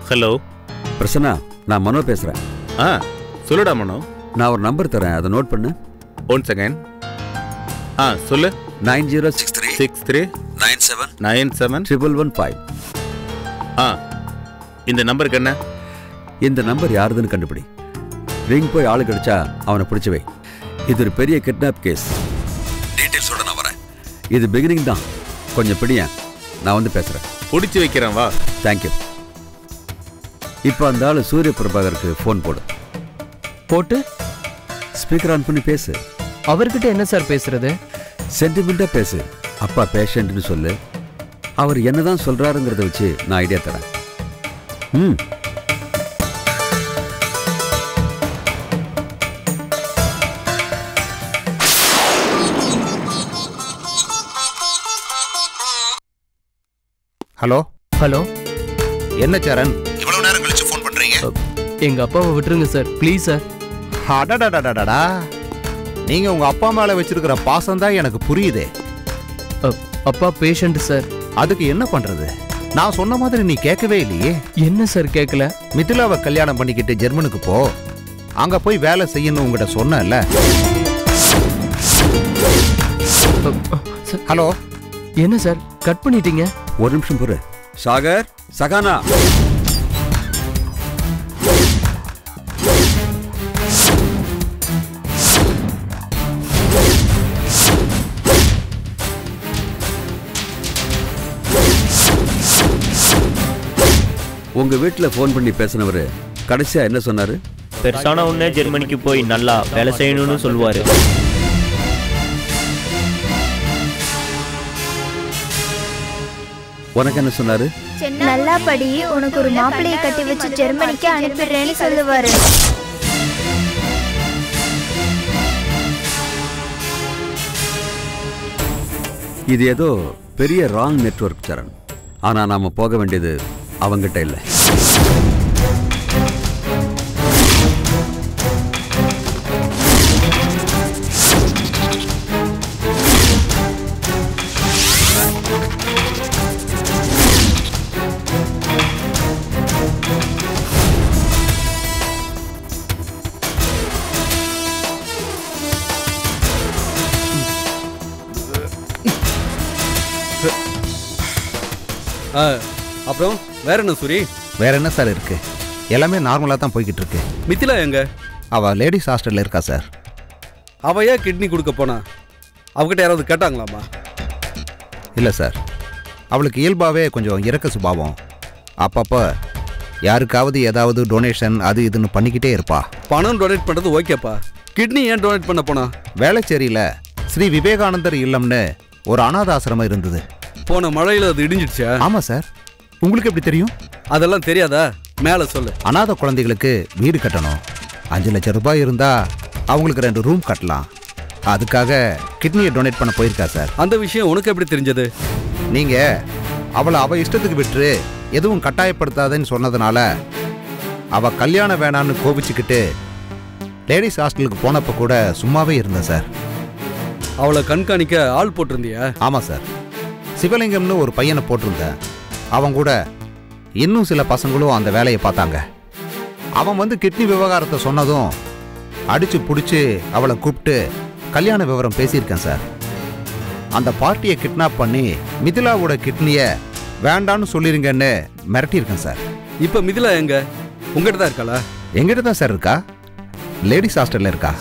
ஹலோ பிரசன்னா, நான் மனோ பேசுறேன். ஆ சொல்லுடா மனோ. நான் ஒரு நம்பர் தரேன், அதை நோட் பண்ணு. One second. ஆ சொல்லு. Nine zero six three six three nine seven nine seven triple one five. ஆ இந்த நம்பருக்கு என்ன? இந்த நம்பர் யாருதுன்னு கண்டுபிடி. ரிங் போய் ஆளு கிடைச்சா அவனை பிடிச்சி வை. இது ஒரு பெரிய கிட்னாப் கேஸ். டீட்டெயில்ஸோட நான் வரேன். இது பிகினிங் தான், கொஞ்சம் பிடியேன். நான் வந்து பேசுறேன். பிடிச்சி வைக்கிறேன் வா. தேங்க்யூ. இப்போ அந்த ஆள் சூரிய பிரபாகருக்கு ஃபோன் போடு. போட்டு ஸ்பீக்கர் ஆன் பண்ணி பேசு. அவர்கிட்ட என்ன சார் பேசுறது? சென்டிமெண்டா பேசு. அப்பா பேஷண்ட்னு சொல்லு. அவர் என்னதான் சொல்றாருங்கிறத வச்சு நான் ஐடியா தரேன். ம் ஹலோ ஹலோ, என்ன சரண் இவ்வளவு நேரம் கழிச்சு ஃபோன் பண்றீங்க? எங்க அப்பாவை விட்டுருங்க சார், ப்ளீஸ் சார். அடடடடடா, நீங்க உங்க அப்பா மேல வச்சிருக்கிற பாசம் தான் எனக்கு புரியுதே. அப்பா பேஷண்ட் சார். அதுக்கு என்ன பண்றது? நான் சொன்ன மாதிரி நீ கேட்கவே இல்லையே. என்ன சார் கேட்கல? மிதிலாவை கல்யாணம் பண்ணிக்கிட்டு ஜெர்மனுக்கு போ, அங்க போய் வேலை செய்யணும் உங்ககிட்ட சொன்னேன்ல. ஹலோ, என்ன சார் கட் பண்ணிட்டீங்க? ஒரு நிமிஷம் பொறு. சாகர், சகானா, உங்க வீட்டுல போன் பண்ணி பேசினவரு கடைசியா என்ன சொன்னாரு? பெருசான உடனே ஜெர்மனிக்கு போய் நல்லா வேலை செய்யணும்னு சொல்லுவாரு. உனக்கு என்ன சொன்னாரு? நல்லா படி, உனக்கு ஒரு மாப்பிள்ளையை கட்டி வச்சு ஜெர்மனிக்கு அனுப்பிடுறேன்னு சொல்லுவாரு. இது ஏதோ பெரிய ராங் நெட்வொர்க் சரண். ஆனா நாம போக வேண்டியது அவங்கிட்ட இல்லை. அப்புறம் வேற என்ன சூரி? வேற என்ன சார் இருக்கு? எல்லாமே நார்மலா தான் போய்கிட்டு இருக்கு. மிதிலா எங்க? அவ லேடிஸ் ஹாஸ்டல்ல இருக்கா சார். அவ ஏன் கிட்னி கொடுக்க போனா? அவகிட்ட யாராவது கேட்டாங்களாமா? இல்லை சார், அவளுக்கு இயல்பாகவே கொஞ்சம் இறக்க சுபாவம். அப்பப்போ யாருக்காவது ஏதாவது டொனேஷன் அது இதுன்னு பண்ணிக்கிட்டே இருப்பா. பணம் டொனேட் பண்ணுறது ஓகேப்பா, கிட்னி ஏன் டொனேட் பண்ண போனா? வேளச்சேரியில் ஸ்ரீ விவேகானந்தர் இல்லம்னு ஒரு அனாத ஆசிரமம் இருந்தது. போன மழையில் அது இடிஞ்சிடுச்சா? ஆமாம் சார். உங்களுக்கு எப்படி தெரியும்? அதெல்லாம் தெரியாதா? மேலே சொல்லு. அனாத குழந்தைகளுக்கு வீடு கட்டணும். அஞ்சு லட்சம் ரூபாய் இருந்தால் அவங்களுக்கு ரெண்டு ரூம் கட்டலாம். அதுக்காக கிட்னியை டொனேட் பண்ண போயிருக்கா சார். அந்த விஷயம் உனக்கு எப்படி தெரிஞ்சது? நீங்கள் அவளை அவள் இஷ்டத்துக்கு விட்டு எதுவும் கட்டாயப்படுத்தாதேன்னு சொன்னதுனால அவள் கல்யாணம் வேணான்னு கோபிச்சுக்கிட்டு லேடிஸ் ஹாஸ்டலுக்கு போனப்போ கூட சும்மாவே இருந்தேன் சார். அவளை கண்காணிக்க ஆள் போட்டிருந்தியா? ஆமாம் சார். சிவலிங்கம்னு ஒரு பையனை போட்டிருந்தேன். அவன் கூட இன்னும் சில பசங்களும் அந்த வேலையை பார்த்தாங்க. அவன் வந்து கிட்னி விவகாரத்தை சொன்னதும் அடிச்சு பிடிச்சி அவளை கூப்பிட்டு கல்யாண விவரம் பேசியிருக்கேன் சார். அந்த பார்ட்டியை கிட்னாப் பண்ணி மிதிலாவோட கிட்னியை வேண்டான்னு சொல்லிருங்கன்னு மிரட்டியிருக்கேன் சார். இப்போ மிதிலா எங்க? உங்ககிட்ட தான் இருக்காளா? எங்கிட்ட தான் சார் இருக்கா. லேடிஸ் ஹாஸ்டல்ல இருக்கா.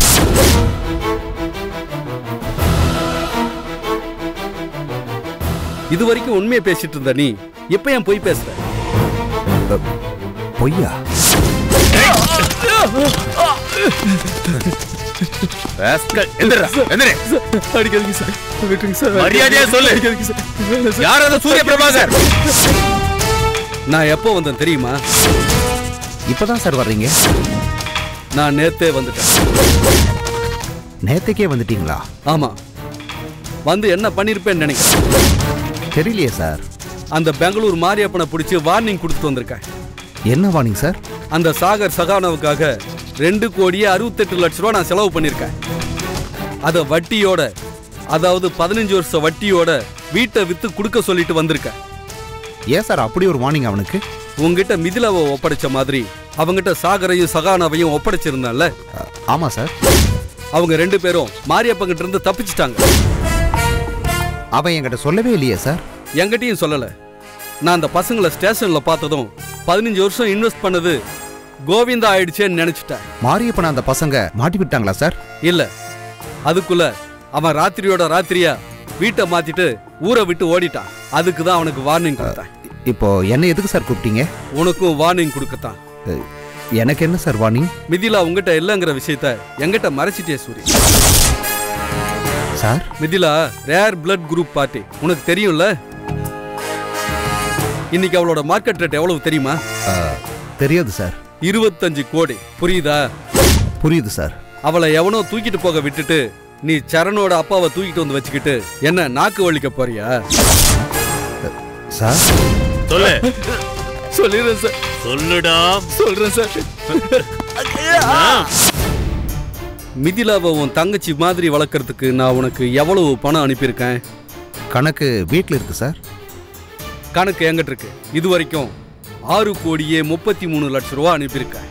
இது வரைக்கும் உண்மையை பேசிட்டு இருந்த நீ இப்ப ஏன் பொய் பேசுற? பொய்யா? நான் எப்போ வந்தேன் தெரியுமா? இப்பதான் சார் வர்றீங்க? நான் நேத்தே வந்துட்டேன். நேத்துக்கே வந்துட்டீங்களா? ஆமா. வந்து என்ன பண்ணிருப்பேன்னு நினைக்கிறேன். தெரியலையே சார். அந்த பெங்களூர் மாரியப்பனை பிடிச்சி வார்னிங் கொடுத்து வந்திருக்கேன். என்ன வார்னிங் சார்? அந்த சாகர் சகானாவுக்காக ரெண்டு கோடியே அறுபத்தெட்டு லட்ச ரூபா நான் செலவு பண்ணியிருக்கேன். அதை வட்டியோட, அதாவது பதினஞ்சு வருஷம் வட்டியோட வீட்டை வித்து கொடுக்க சொல்லிட்டு வந்திருக்கேன். ஏன் சார் அப்படி ஒரு வார்னிங் அவனுக்கு? உங்ககிட்ட மிதிலாவை ஒப்படைச்ச மாதிரி அவங்கிட்ட சாகரையும் சகானாவையும் ஒப்படைச்சிருந்தான்ல? ஆமா சார். அவங்க ரெண்டு பேரும் மாரியப்பங்கிட்ட இருந்து தப்பிச்சிட்டாங்க. அவன் என்கிட்ட சொல்லவே இல்லையே சார். என்கிட்டயும் சொல்லல. நான் அந்த பசங்களை ஸ்டேஷன்ல பார்த்ததும் பதினஞ்சு வருஷம் இன்வெஸ்ட் பண்ணது கோவிந்தா ஆயிடுச்சேன்னு நினைச்சிட்டேன். மாரியப்பன் அந்த பசங்க மாட்டி விட்டாங்களா சார்? இல்ல, அதுக்குள்ள அவன் ராத்திரியோட ராத்திரியா வீட்டை மாத்திட்டு ஊரை விட்டு ஓடிட்டான். அதுக்கு தான் அவனுக்கு வார்னிங் கொடுத்தேன். இப்போ என்ன எதுக்கு சார் கூப்பிட்டீங்க? உனக்கும் வார்னிங் கொடுக்கத்தான். எனக்கு என்ன சார் வார்னிங்? மிதிலா உங்ககிட்ட இல்லைங்கிற விஷயத்த எங்கிட்ட மறைச்சிட்டே Soori. Sir, Mithila rare blood group party, உனக்கு தெரியும்ல? இன்னைக்கு அவளோட மார்க்கெட் ரேட் எவ்வளவு தெரியுமா? தெரியாது சார். இருபத்தஞ்சு கோடி. புரியுதா? புரியுது சார். அவளை எவனோ தூக்கிட்டு போக விட்டுட்டு நீ சரணோட அப்பாவை தூக்கிட்டு வந்து வச்சுக்கிட்டு என்ன நாக்கு வலிக்க போறியா? சார் சொல்லு. சொல்லிடுறேன் சார். சொல்லுடா. சொல்றேன் சார். மிதிலாவை உன் தங்கச்சி மாதிரி வளர்க்கறதுக்கு நான் உனக்கு எவ்வளவு பணம் அனுப்பியிருக்கேன்? கணக்கு வீட்டில் இருக்கு சார். கணக்கு எங்கிட்ட இருக்கு. இது வரைக்கும் ஆறு கோடியே முப்பத்தி மூணு லட்சம் ரூபா அனுப்பியிருக்கேன்.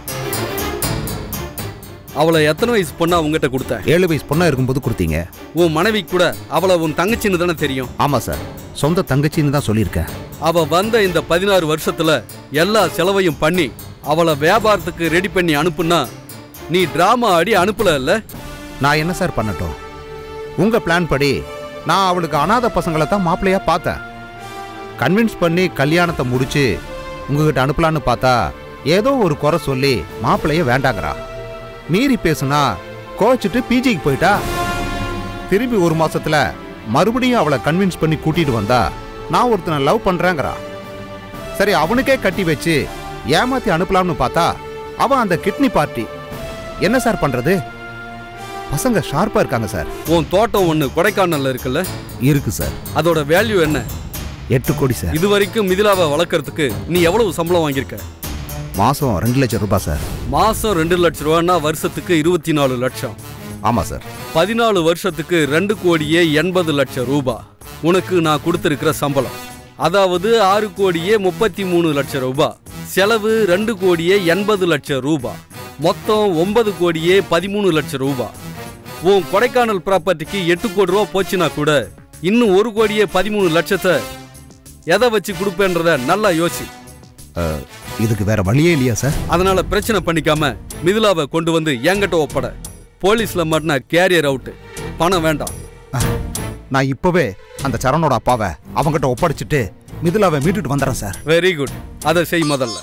அவளை எத்தனை வயசு பொண்ணா உங்ககிட்ட கொடுத்த? ஏழு வயசு பொண்ணா இருக்கும்போது கொடுத்தீங்க. உன் மனைவி கூட அவளை உன் தங்கச்சின்னு தானே தெரியும்? ஆமா சார், சொந்த தங்கச்சின்னு தான் சொல்லியிருக்கேன். அவ வந்த இந்த பதினாறு வருஷத்துல எல்லா செலவையும் பண்ணி அவளை வியாபாரத்துக்கு ரெடி பண்ணி அனுப்புனா நீ டிராமா ஆடி அனுப்பல இல்ல? நான் என்ன சார் பண்ணட்டும்? உங்க பிளான் படி நான் அவளுக்கு அனாதை பசங்களை தான் மாப்பிள்ளையா பார்த்தேன். கன்வின்ஸ் பண்ணி கல்யாணத்தை முடிச்சு உங்ககிட்ட அனுப்பலான்னு பார்த்தா ஏதோ ஒரு குறை சொல்லி மாப்பிள்ளைய வேண்டாங்கிறா. மீறி பேசுனா கோச்சிட்டு பிஜிக்கு போயிட்டா. திரும்பி ஒரு மாசத்துல மறுபடியும் அவளை கன்வின்ஸ் பண்ணி கூட்டிட்டு வந்தா நான் ஒருத்தனை லவ் பண்றேங்கிறா. சரி, அவனுக்கே கட்டி வச்சு ஏமாத்தி அனுப்பலாம்னு பார்த்தா அவன் அந்த கிட்னி பார்ட்டி. என்ன சார் பண்றது? பசங்க ஷார்ப்பா இருக்காங்க சார். உன் தோட்டம் ஒண்ணு கொடைக்கானல்ல இருக்குல்ல? இருக்கு சார். அதோட வேல்யூ என்ன? எட்டு கோடி சார். இது வரைக்கும் மிதிலாவை வளர்க்கறதுக்கு நீ எவ்வளவு சம்பளம் வாங்கியிருக்க? மாசம் ரெண்டு லட்சம் ரூபாய் சார். மாசம் ரெண்டு லட்சம் ரூபான்னா வருஷத்துக்கு இருபத்தி நாலு லட்சம். ஆமா சார். பதினாலு வருஷத்துக்கு ரெண்டு கோடியே எண்பது லட்சம் ரூபாய் உனக்கு நான் கொடுத்திருக்கிற சம்பளம். அதாவது ஆறு கோடியே முப்பத்தி மூணு லட்சம் ரூபாய். செலவு ரெண்டு கோடியே எண்பது லட்சம் ரூபாய். மொத்தம் ஒன்பது கோடியே பதிமூணு லட்சம் ரூபாய். உன் கொடைக்கானல் ப்ராப்பர்ட்டிக்கு எட்டு கோடி ரூபா போச்சுன்னா கூட இன்னும் ஒரு கோடியே பதிமூணு லட்சத்தை எதை வச்சு கொடுப்பேன்றத நல்லா யோசி. இதுக்கு வேற வழியே இல்லையா சார்? அதனால பிரச்சனை பண்ணிக்காம மிதிலாவை கொண்டு வந்து என்கிட்ட ஒப்பட. போலீஸ்ல மாட்டினா கேரியர் அவுட். பணம் வேண்டாம். நான் இப்பவே அந்த சரணோட அப்பாவை அவங்கிட்ட ஒப்படைச்சிட்டு மிதிலாவை மீட்டுட்டு வந்துடுறேன் சார். Very good. அதை செய் முதல்ல.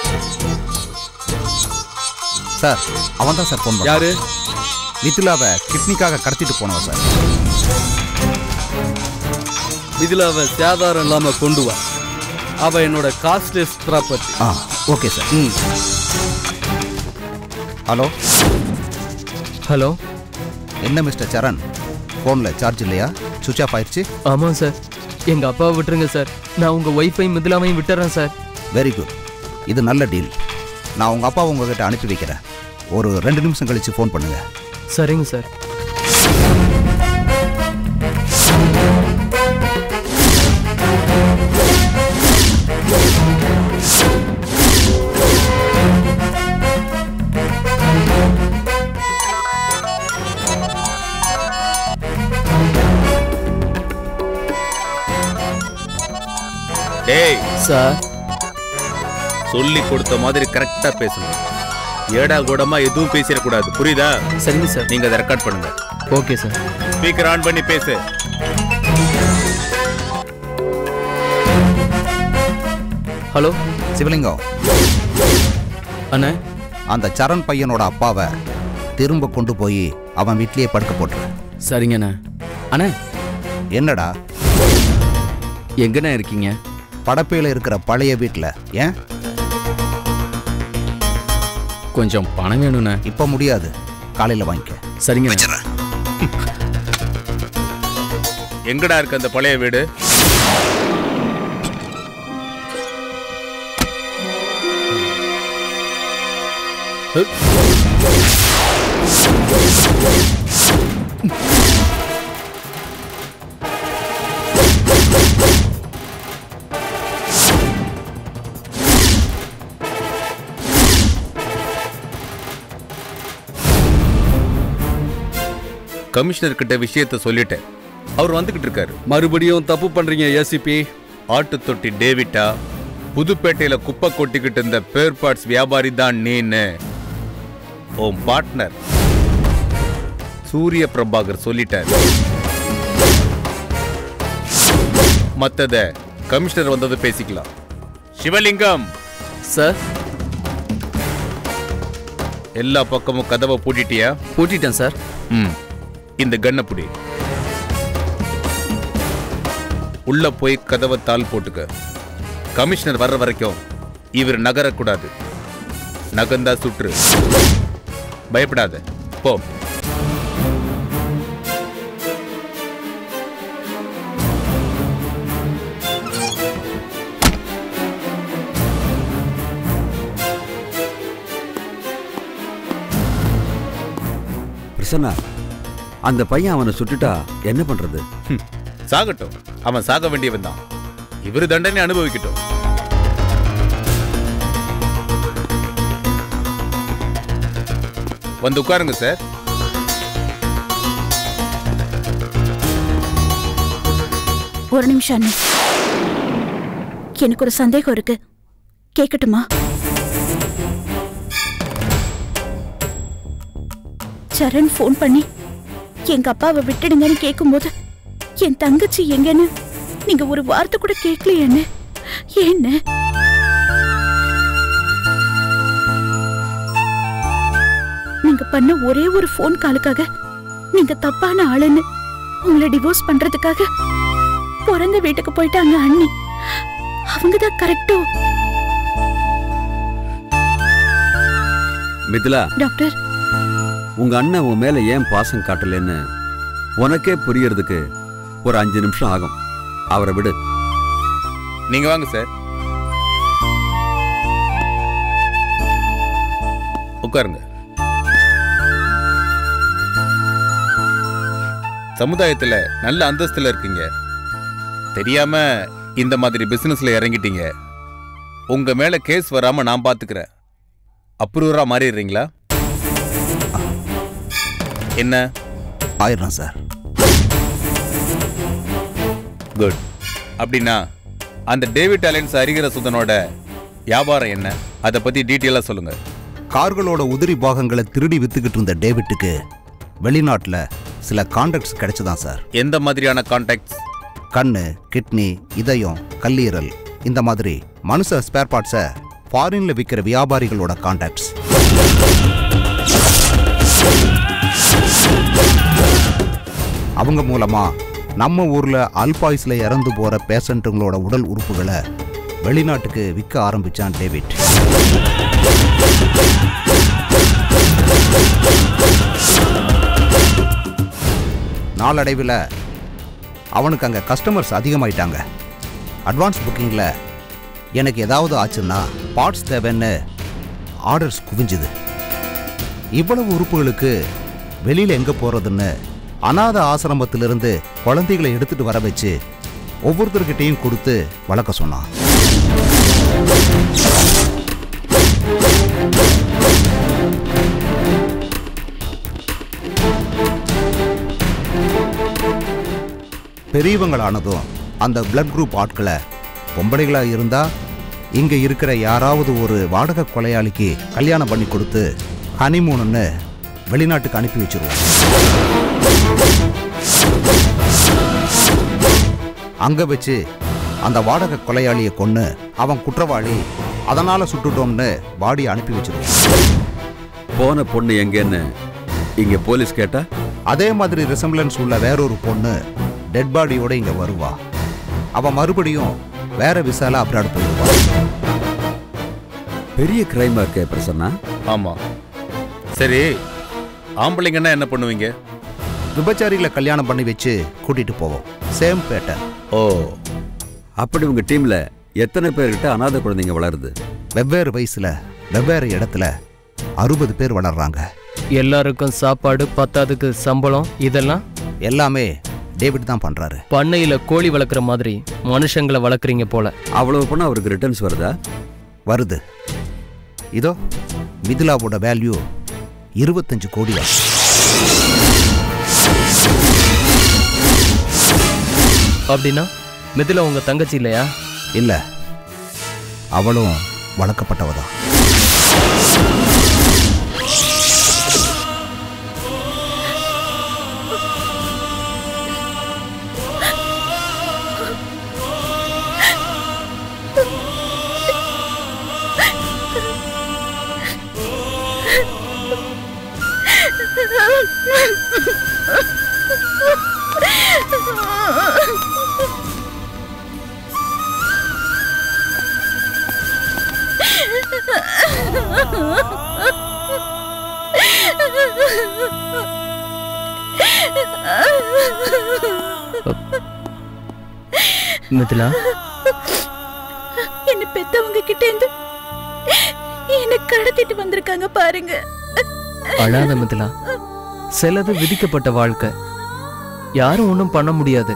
சார், அவன் தான் சார் போன். யாரு? மிதிலாவை கிட்னிக்காக கடத்திட்டு போனவன் சார். மிதிலாவை சேதாரம் இல்லாம கொண்டு வா. அவ என்னோட காஸ்ட்லெஸ் ப்ராப்பர்ட்டி. ஆ, ஓகே சார். ம். Hello hello. என்ன மிஸ்டர் சரண், ஃபோனில் சார்ஜ் இல்லையா? சுவிட்ச் ஆஃப் ஆயிடுச்சு. ஆமாம் சார். எங்கள் அப்பாவை விட்டுருங்க சார். நான் உங்கள் ஒய்ஃபை மிதிலாமையும் விட்டுறேன் சார். Very good. இது நல்ல டீல். நான் உங்கள் அப்பாவை உங்ககிட்ட அனுப்பி வைக்கிறேன். ஒரு ரெண்டு நிமிஷம் கழித்து ஃபோன் பண்ணுங்க. சரிங்க சார். டேய் சார், சொல்லி கொடுத்த மாதிரி கரெக்டா பேசணும். ஏடா கூடமா எதுவும் பேசிடக்கூடாது. புரியுதா? சரிங்க சார். நீங்க அதை ரெக்கார்ட் பண்ணுங்க. Okay sir. ஸ்பீக்கர் ஆன் பண்ணி பேசு. ஹலோ சிவலிங்கம் அண்ணா, அந்த சரண் பையனோட அப்பாவை திரும்ப கொண்டு போய் அவன் வீட்லயே படுக்க போட்டுருவேன். சரிங்கண்ணா. அண்ணா, என்னடா எங்கண்ணா இருக்கீங்க? படப்பையில் இருக்கிற பழைய வீட்டில். ஏன்? கொஞ்சம் பணம் வேணுண்ணே. இப்போ முடியாது, காலையில் வாங்கிக்க. சரிங்க. எங்கடா இருக்கு அந்த பழைய வீடு? கமிஷனர் கிட்ட விஷயத்த சொல்லிட்டேன். அவர் வந்துகிட்டு இருக்காரு. மறுபடியும் தப்பு பண்றீங்க ஏசிபி. ஆட்டு தொட்டி டேவிட்டா, புதுப்பேட்டையில குப்பை கொட்டிக்கிட்டு இருந்த பேர் பார்ட்ஸ் வியாபாரி தான் நீன்னு உன் பார்ட்னர் சூரிய பிரபாகர் சொல்லிட்டார். மத்தத கமிஷனர் வந்தது பேசிக்கலாம். சிவலிங்கம் சார், எல்லா பக்கமும் கதவை பூட்டிட்டியா? பூட்டிட்டேன் சார். ம், இந்த கண்ணை புடி. உள்ள போய் கதவை தாள் போட்டுக்க. கமிஷனர் வர்ற வரைக்கும் இவர் நகரக்கூடாது. நகர்ந்தா சுற்று. பயப்படாத, போ. பிரசன்னா, அந்த பையன் அவனை சுட்டுட்டா என்ன பண்றது? சாகட்டும், அவன் சாக வேண்டியவன் தான். இவரு தண்டனை அனுபவிக்கட்டும். வந்து உட்காருங்க சார். ஒரு நிமிஷம் அண்ணே, எனக்கு ஒரு சந்தேகம் இருக்கு, கேட்கட்டுமா? சரண் ஃபோன் பண்ணி எங்க அப்பாவை விட்டுடுங்கன்னு கேட்கும்போது என் தங்கச்சி எங்கன்னு நீங்க ஒரு வார்த்தை கூட கேட்கலையேன்னு. ஏன்னு? நீங்க பண்ண ஒரே ஒரு ஃபோன் காலுக்காக நீங்க தப்பான ஆளுன்னு உங்களை டிவோர்ஸ் பண்றதுக்காக பிறந்த வீட்டுக்கு போயிட்டாங்க அண்ணி. அவங்கதான் கரெக்டோ? மிதிலா டாக்டர், உங்க அண்ணன் உன் மேல ஏன் பாசம் காட்டலன்னு உனக்கே புரியறதுக்கு ஒரு அஞ்சு நிமிஷம் ஆகும். அவரை விடு. நீங்க வாங்க சார், உட்காருங்க. சமுதாயத்துல நல்ல அந்தஸ்துல இருக்கீங்க. தெரியாம இந்த மாதிரி பிசினஸ்ல இறங்கிட்டீங்க. உங்க மேல கேஸ் வராம நான் பாத்துக்கிறேன். அப்ரூவரா மாறிடுறீங்களா? என்ன? ஆயிரம் சார். குட். அப்படின்னா அந்த டேவிட் அலைன்ஸ் அறிகிற சுதனோட வியாபாரம் என்ன, அதை பத்தி டீட்டெயிலா சொல்லுங்க. கார்களோட உதிரி பாகங்களை திருடி வித்துக்கிட்டு இருந்த டேவிட்டுக்கு வெளிநாட்டில் சில கான்டாக்ட்ஸ் கிடைச்சதான் சார். எந்த மாதிரியான கான்டாக்ட்ஸ்? கண்ணு, கிட்னி, இதயம், கல்லீரல், இந்த மாதிரி மனுஷ ஸ்பேர் பார்ட்ஸை ஃபாரின்ல விற்கிற வியாபாரிகளோட கான்டாக்ட்ஸ். அவங்க மூலமா நம்ம ஊர்ல அல்பாயுஸ்ல இறந்து போற பேஷண்ட்டுங்களோட உடல் உறுப்புகளை வெளிநாட்டுக்கு விற்க ஆரம்பிச்சான் டேவிட். நாளடைவில் அவனுக்கு அங்கே கஸ்டமர்ஸ் அதிகமாயிட்டாங்க. அட்வான்ஸ் புக்கிங்கில் எனக்கு ஏதாவது ஆச்சுன்னா பார்ட்ஸ் தேவைன்னு ஆர்டர்ஸ் குவிஞ்சுது. இவ்வளவு உறுப்புகளுக்கு வெளியில் எங்கே போகிறதுன்னு அநாத ஆசிரமத்திலிருந்து குழந்தைகளை எடுத்துட்டு வர வச்சு ஒவ்வொருத்தர்கிட்டையும் கொடுத்து வளர்க்க சொன்னான். பெரியவங்களானதும் அந்த பிளட் குரூப் ஆட்களை பொம்பளைகளாக இருந்தால் இங்கே இருக்கிற யாராவது ஒரு வாடகை கொலையாளிக்கு கல்யாணம் பண்ணி கொடுத்து ஹனிமூனுன்னு வெளிநாட்டுக்கு அனுப்பி வச்சிருவோம். அங்கே வச்சு அந்த வாடகை கொலையாளியை கொன்று அவன் குற்றவாளி, அதனால் சுட்டுட்டோம்னு பாடி அனுப்பி வச்சிருவோம். போன பொண்ணு எங்கன்னு இங்கே போலீஸ் கேட்டா அதே மாதிரி ரிசம்பிளன்ஸ் உள்ள வேறொரு பொண்ணு டெட் பாடியோட இங்கே வருவா. அவன் மறுபடியும் வேற விசால அப்ராட் போயிடுவா. பெரிய கிரைமா இருக்கே பிரசன்னா. ஆமா. சரி, ஆம்பளைங்கன்னா என்ன பண்ணுவீங்க? விபச்சாரிகளை கல்யாணம் பண்ணி வச்சு கூட்டிட்டு போவோம். Same pattern. ஓ, அப்படி உங்க டீம்ல எத்தனை பேர்கிட்ட அநாத குழந்தைங்க வளருது? வெவ்வேறு வயசுல வெவ்வேறு இடத்துல அறுபது பேர் வளர்றாங்க. எல்லாருக்கும் சாப்பாடு, பத்தாதுக்கு சம்பளம், இதெல்லாம் எல்லாமே டேவிட் தான் பண்றாரு. பண்ணையில கோழி வளர்க்குற மாதிரி மனுஷங்களை வளர்க்குறீங்க போல. அவ்வளவு பண்ண அவருக்கு ரிட்டர்ன்ஸ் வருதா? வருது. இதோ மிதிலாவோட வேல்யூ இருபத்தஞ்சு கோடியா. அப்படின்னா மிதிலா உங்க தங்கச்சி இல்லையா? இல்லை, அவளும் வளர்க்கப்பட்டவதான். மிதிலா, என்ன பெத்தவங்க கிட்ட இருந்து என்ன கடத்திட்டு வந்திருக்காங்க பாருங்க. அழாத மிதிலா, சிலது விதிக்கப்பட்ட வாழ்க்கை, யாரும் ஒன்றும் பண்ண முடியாது.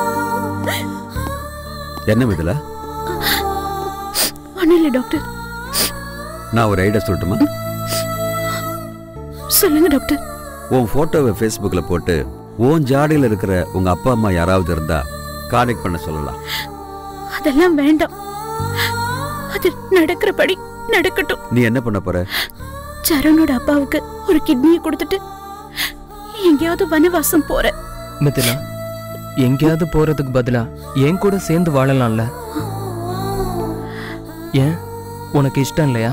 என்ன மிதிலா? ஒன்னும் இல்லை டாக்டர். நான் ஒரு ஐடியா சொல்லட்டுமா? சொல்லுங்க டாக்டர். உன் போட்டோவை ஃபேஸ்புக்ல போட்டு உன் ஜாடியில் இருக்கிற உங்க அப்பா அம்மா யாராவது இருந்தா கான்டெக்ட் பண்ண சொல்லலாம். அதெல்லாம் வேண்டாம், அது நடக்கிறபடி நடக்கட்டும். நீ என்ன பண்ண போற? சரணோட அப்பாவுக்கு ஒரு கிட்னியை கொடுத்துட்டு எங்கேயாவது வனவாசம் போற. மிதிலா, எங்கேயாவது போறதுக்கு பதிலா என் கூட சேர்ந்து வாழலாம்ல? ஏன், உனக்கு இஷ்டம் இல்லையா?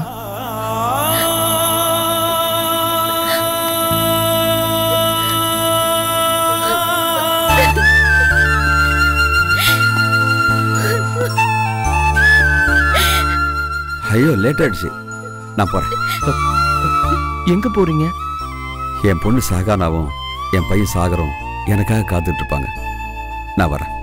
ஐயோ, லேட் ஆயிடுச்சு, நான் போறேன். எங்க போறீங்க? என் பொண்ணு சாகானாவும் என் பையன் சாகரும் எனக்காக காத்துட்டு இருப்பாங்க. நான் வரேன்.